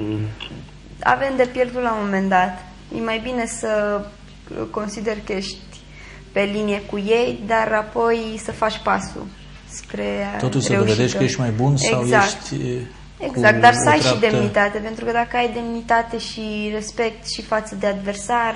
avem de pierdut la un moment dat. E mai bine să consider că ești pe linie cu ei, dar apoi să faci pasul spre totuși să dovedești că ești mai bun sau ești... Exact, dar să ai și demnitate, pentru că dacă ai demnitate și respect și față de adversar,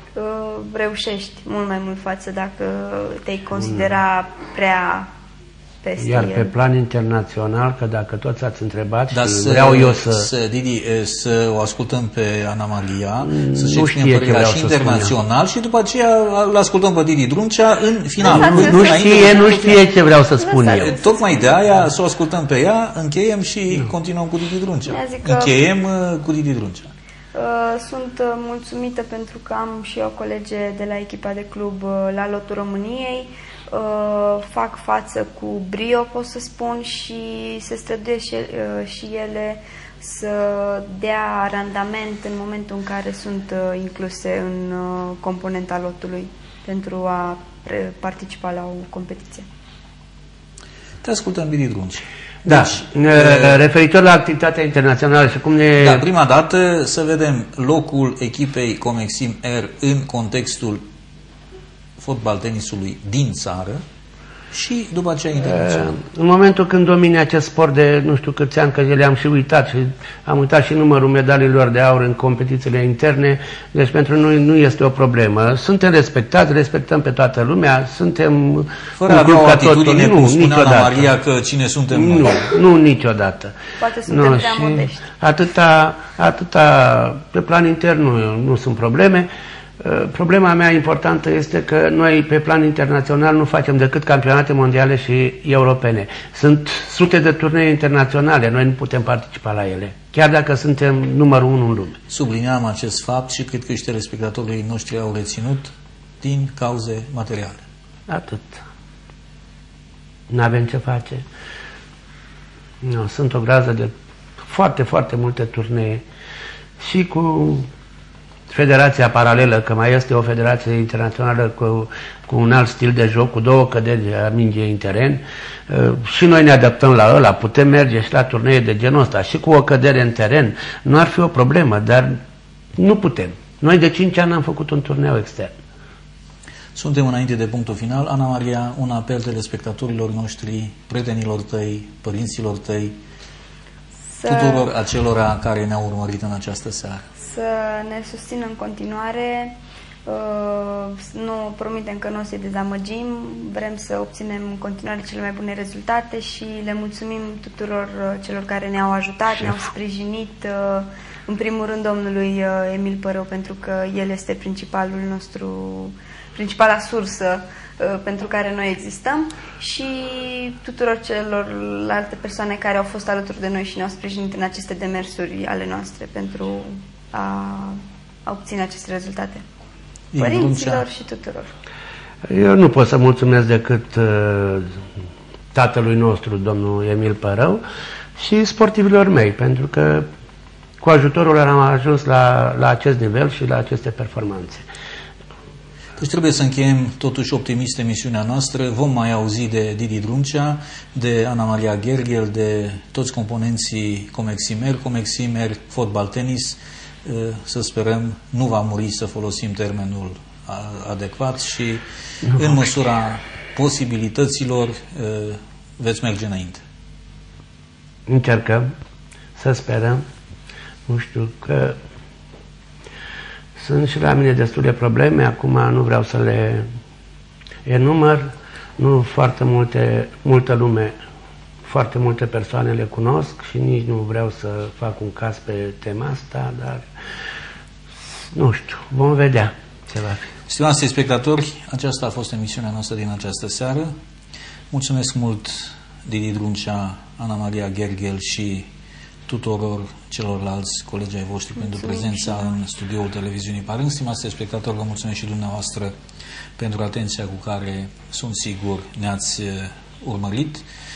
reușești mult mai mult față dacă te-ai considera prea peste Iar el. pe plan internațional, că dacă toți ați întrebat, dar și vreau eu să... Didi, să o ascultăm pe Ana Maria, să-și nu exprime știe ce părerea vreau și să internațional și după aceea îl ascultăm pe Didi Druncea în final. Nu știe ce vreau să spun eu. Tocmai de aia să o ascultăm pe ea, încheiem și continuăm cu Didi Druncea. Încheiem cu Didi Druncea. Sunt mulțumită pentru că am și eu colege de la echipa de club la lotul României. Fac față cu brio, pot să spun, și se străduie și ele să dea randament în momentul în care sunt incluse în componenta lotului pentru a participa la o competiție. Te ascultăm, Didi Druncea. Da, referitor la activitatea internațională și cum ne... Da, prima dată să vedem locul echipei Comexim R în contextul fotbal-tenisului din țară și după aceea internațional. În momentul când domine acest sport de nu știu câți ani, că le-am și uitat și am uitat și numărul medaliilor de aur în competițiile interne, deci pentru noi nu este o problemă. Suntem respectați, respectăm pe toată lumea, suntem... Fără a avea o atitudine, cum spunea Ana Maria, că cine suntem noi. Nu, niciodată. Poate suntem prea modești. Atâta pe plan intern nu sunt probleme. Problema mea importantă este că noi pe plan internațional nu facem decât campionate mondiale și europene. Sunt sute de turnee internaționale, noi nu putem participa la ele, chiar dacă suntem numărul 1 în lume. Subliniam acest fapt și cred că și telespectatorii noștri au reținut din cauze materiale. Atât. N-avem ce face. No, sunt o groază de foarte, foarte multe turnee și cu federația paralelă, că mai este o federație internațională cu un alt stil de joc, cu 2 căderi a mingei în teren, și noi ne adaptăm la ăla, putem merge și la turnee de genul ăsta și cu o cădere în teren, nu ar fi o problemă, dar nu putem. Noi de 5 ani am făcut un turneu extern. Suntem înainte de punctul final. Ana Maria, un apel telespectatorilor noștri, prietenilor tăi, părinților tăi, tuturor acelora care ne-au urmărit în această seară. Să ne susțină în continuare, nu promitem că nu o să-i dezamăgim, vrem să obținem în continuare cele mai bune rezultate și le mulțumim tuturor celor care ne-au ajutat, ne-au sprijinit, în primul rând domnului Emil Părău, pentru că el este principala sursă pentru care noi existăm, și tuturor celorlalte persoane care au fost alături de noi și ne-au sprijinit în aceste demersuri ale noastre pentru a obține aceste rezultate. Părinților și tuturor. Eu nu pot să mulțumesc decât tatălui nostru, domnul Emil Părău, și sportivilor mei, pentru că cu ajutorul lor am ajuns la acest nivel și la aceste performanțe. Deci trebuie să încheiem totuși optimist emisiunea noastră. Vom mai auzi de Didi Druncea, de Ana Maria Gherghel, de toți componenții Comeximer, fotbal-tenis. Să sperăm, nu va muri, să folosim termenul adecvat, și în măsura posibilităților veți merge înainte. Încercăm, să sperăm. Nu știu, că sunt și la mine destule probleme, acum nu vreau să le enumăr, nu foarte multă lume, foarte multe persoane le cunosc și nici nu vreau să fac un caz pe tema asta, dar nu știu, vom vedea ce va fi. Stimați spectatori, aceasta a fost emisiunea noastră din această seară. Mulțumesc mult Didi Druncea, Ana Maria Gherghel și tuturor celorlalți colegi ai voștri pentru prezența în studioul televiziunii Parâng. Stimați spectatori, vă mulțumesc și dumneavoastră pentru atenția cu care, sunt sigur, ne-ați urmărit.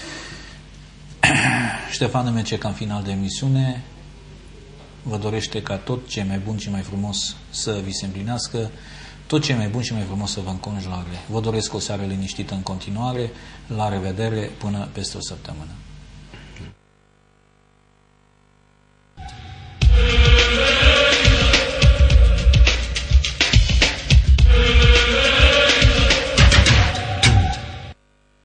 Ștefan Nemecec, în final de emisiune, vă dorește ca tot ce e mai bun și mai frumos să vi se împlinească, tot ce e mai bun și mai frumos să vă înconjoare. Vă doresc o seară liniștită în continuare. La revedere până peste o săptămână.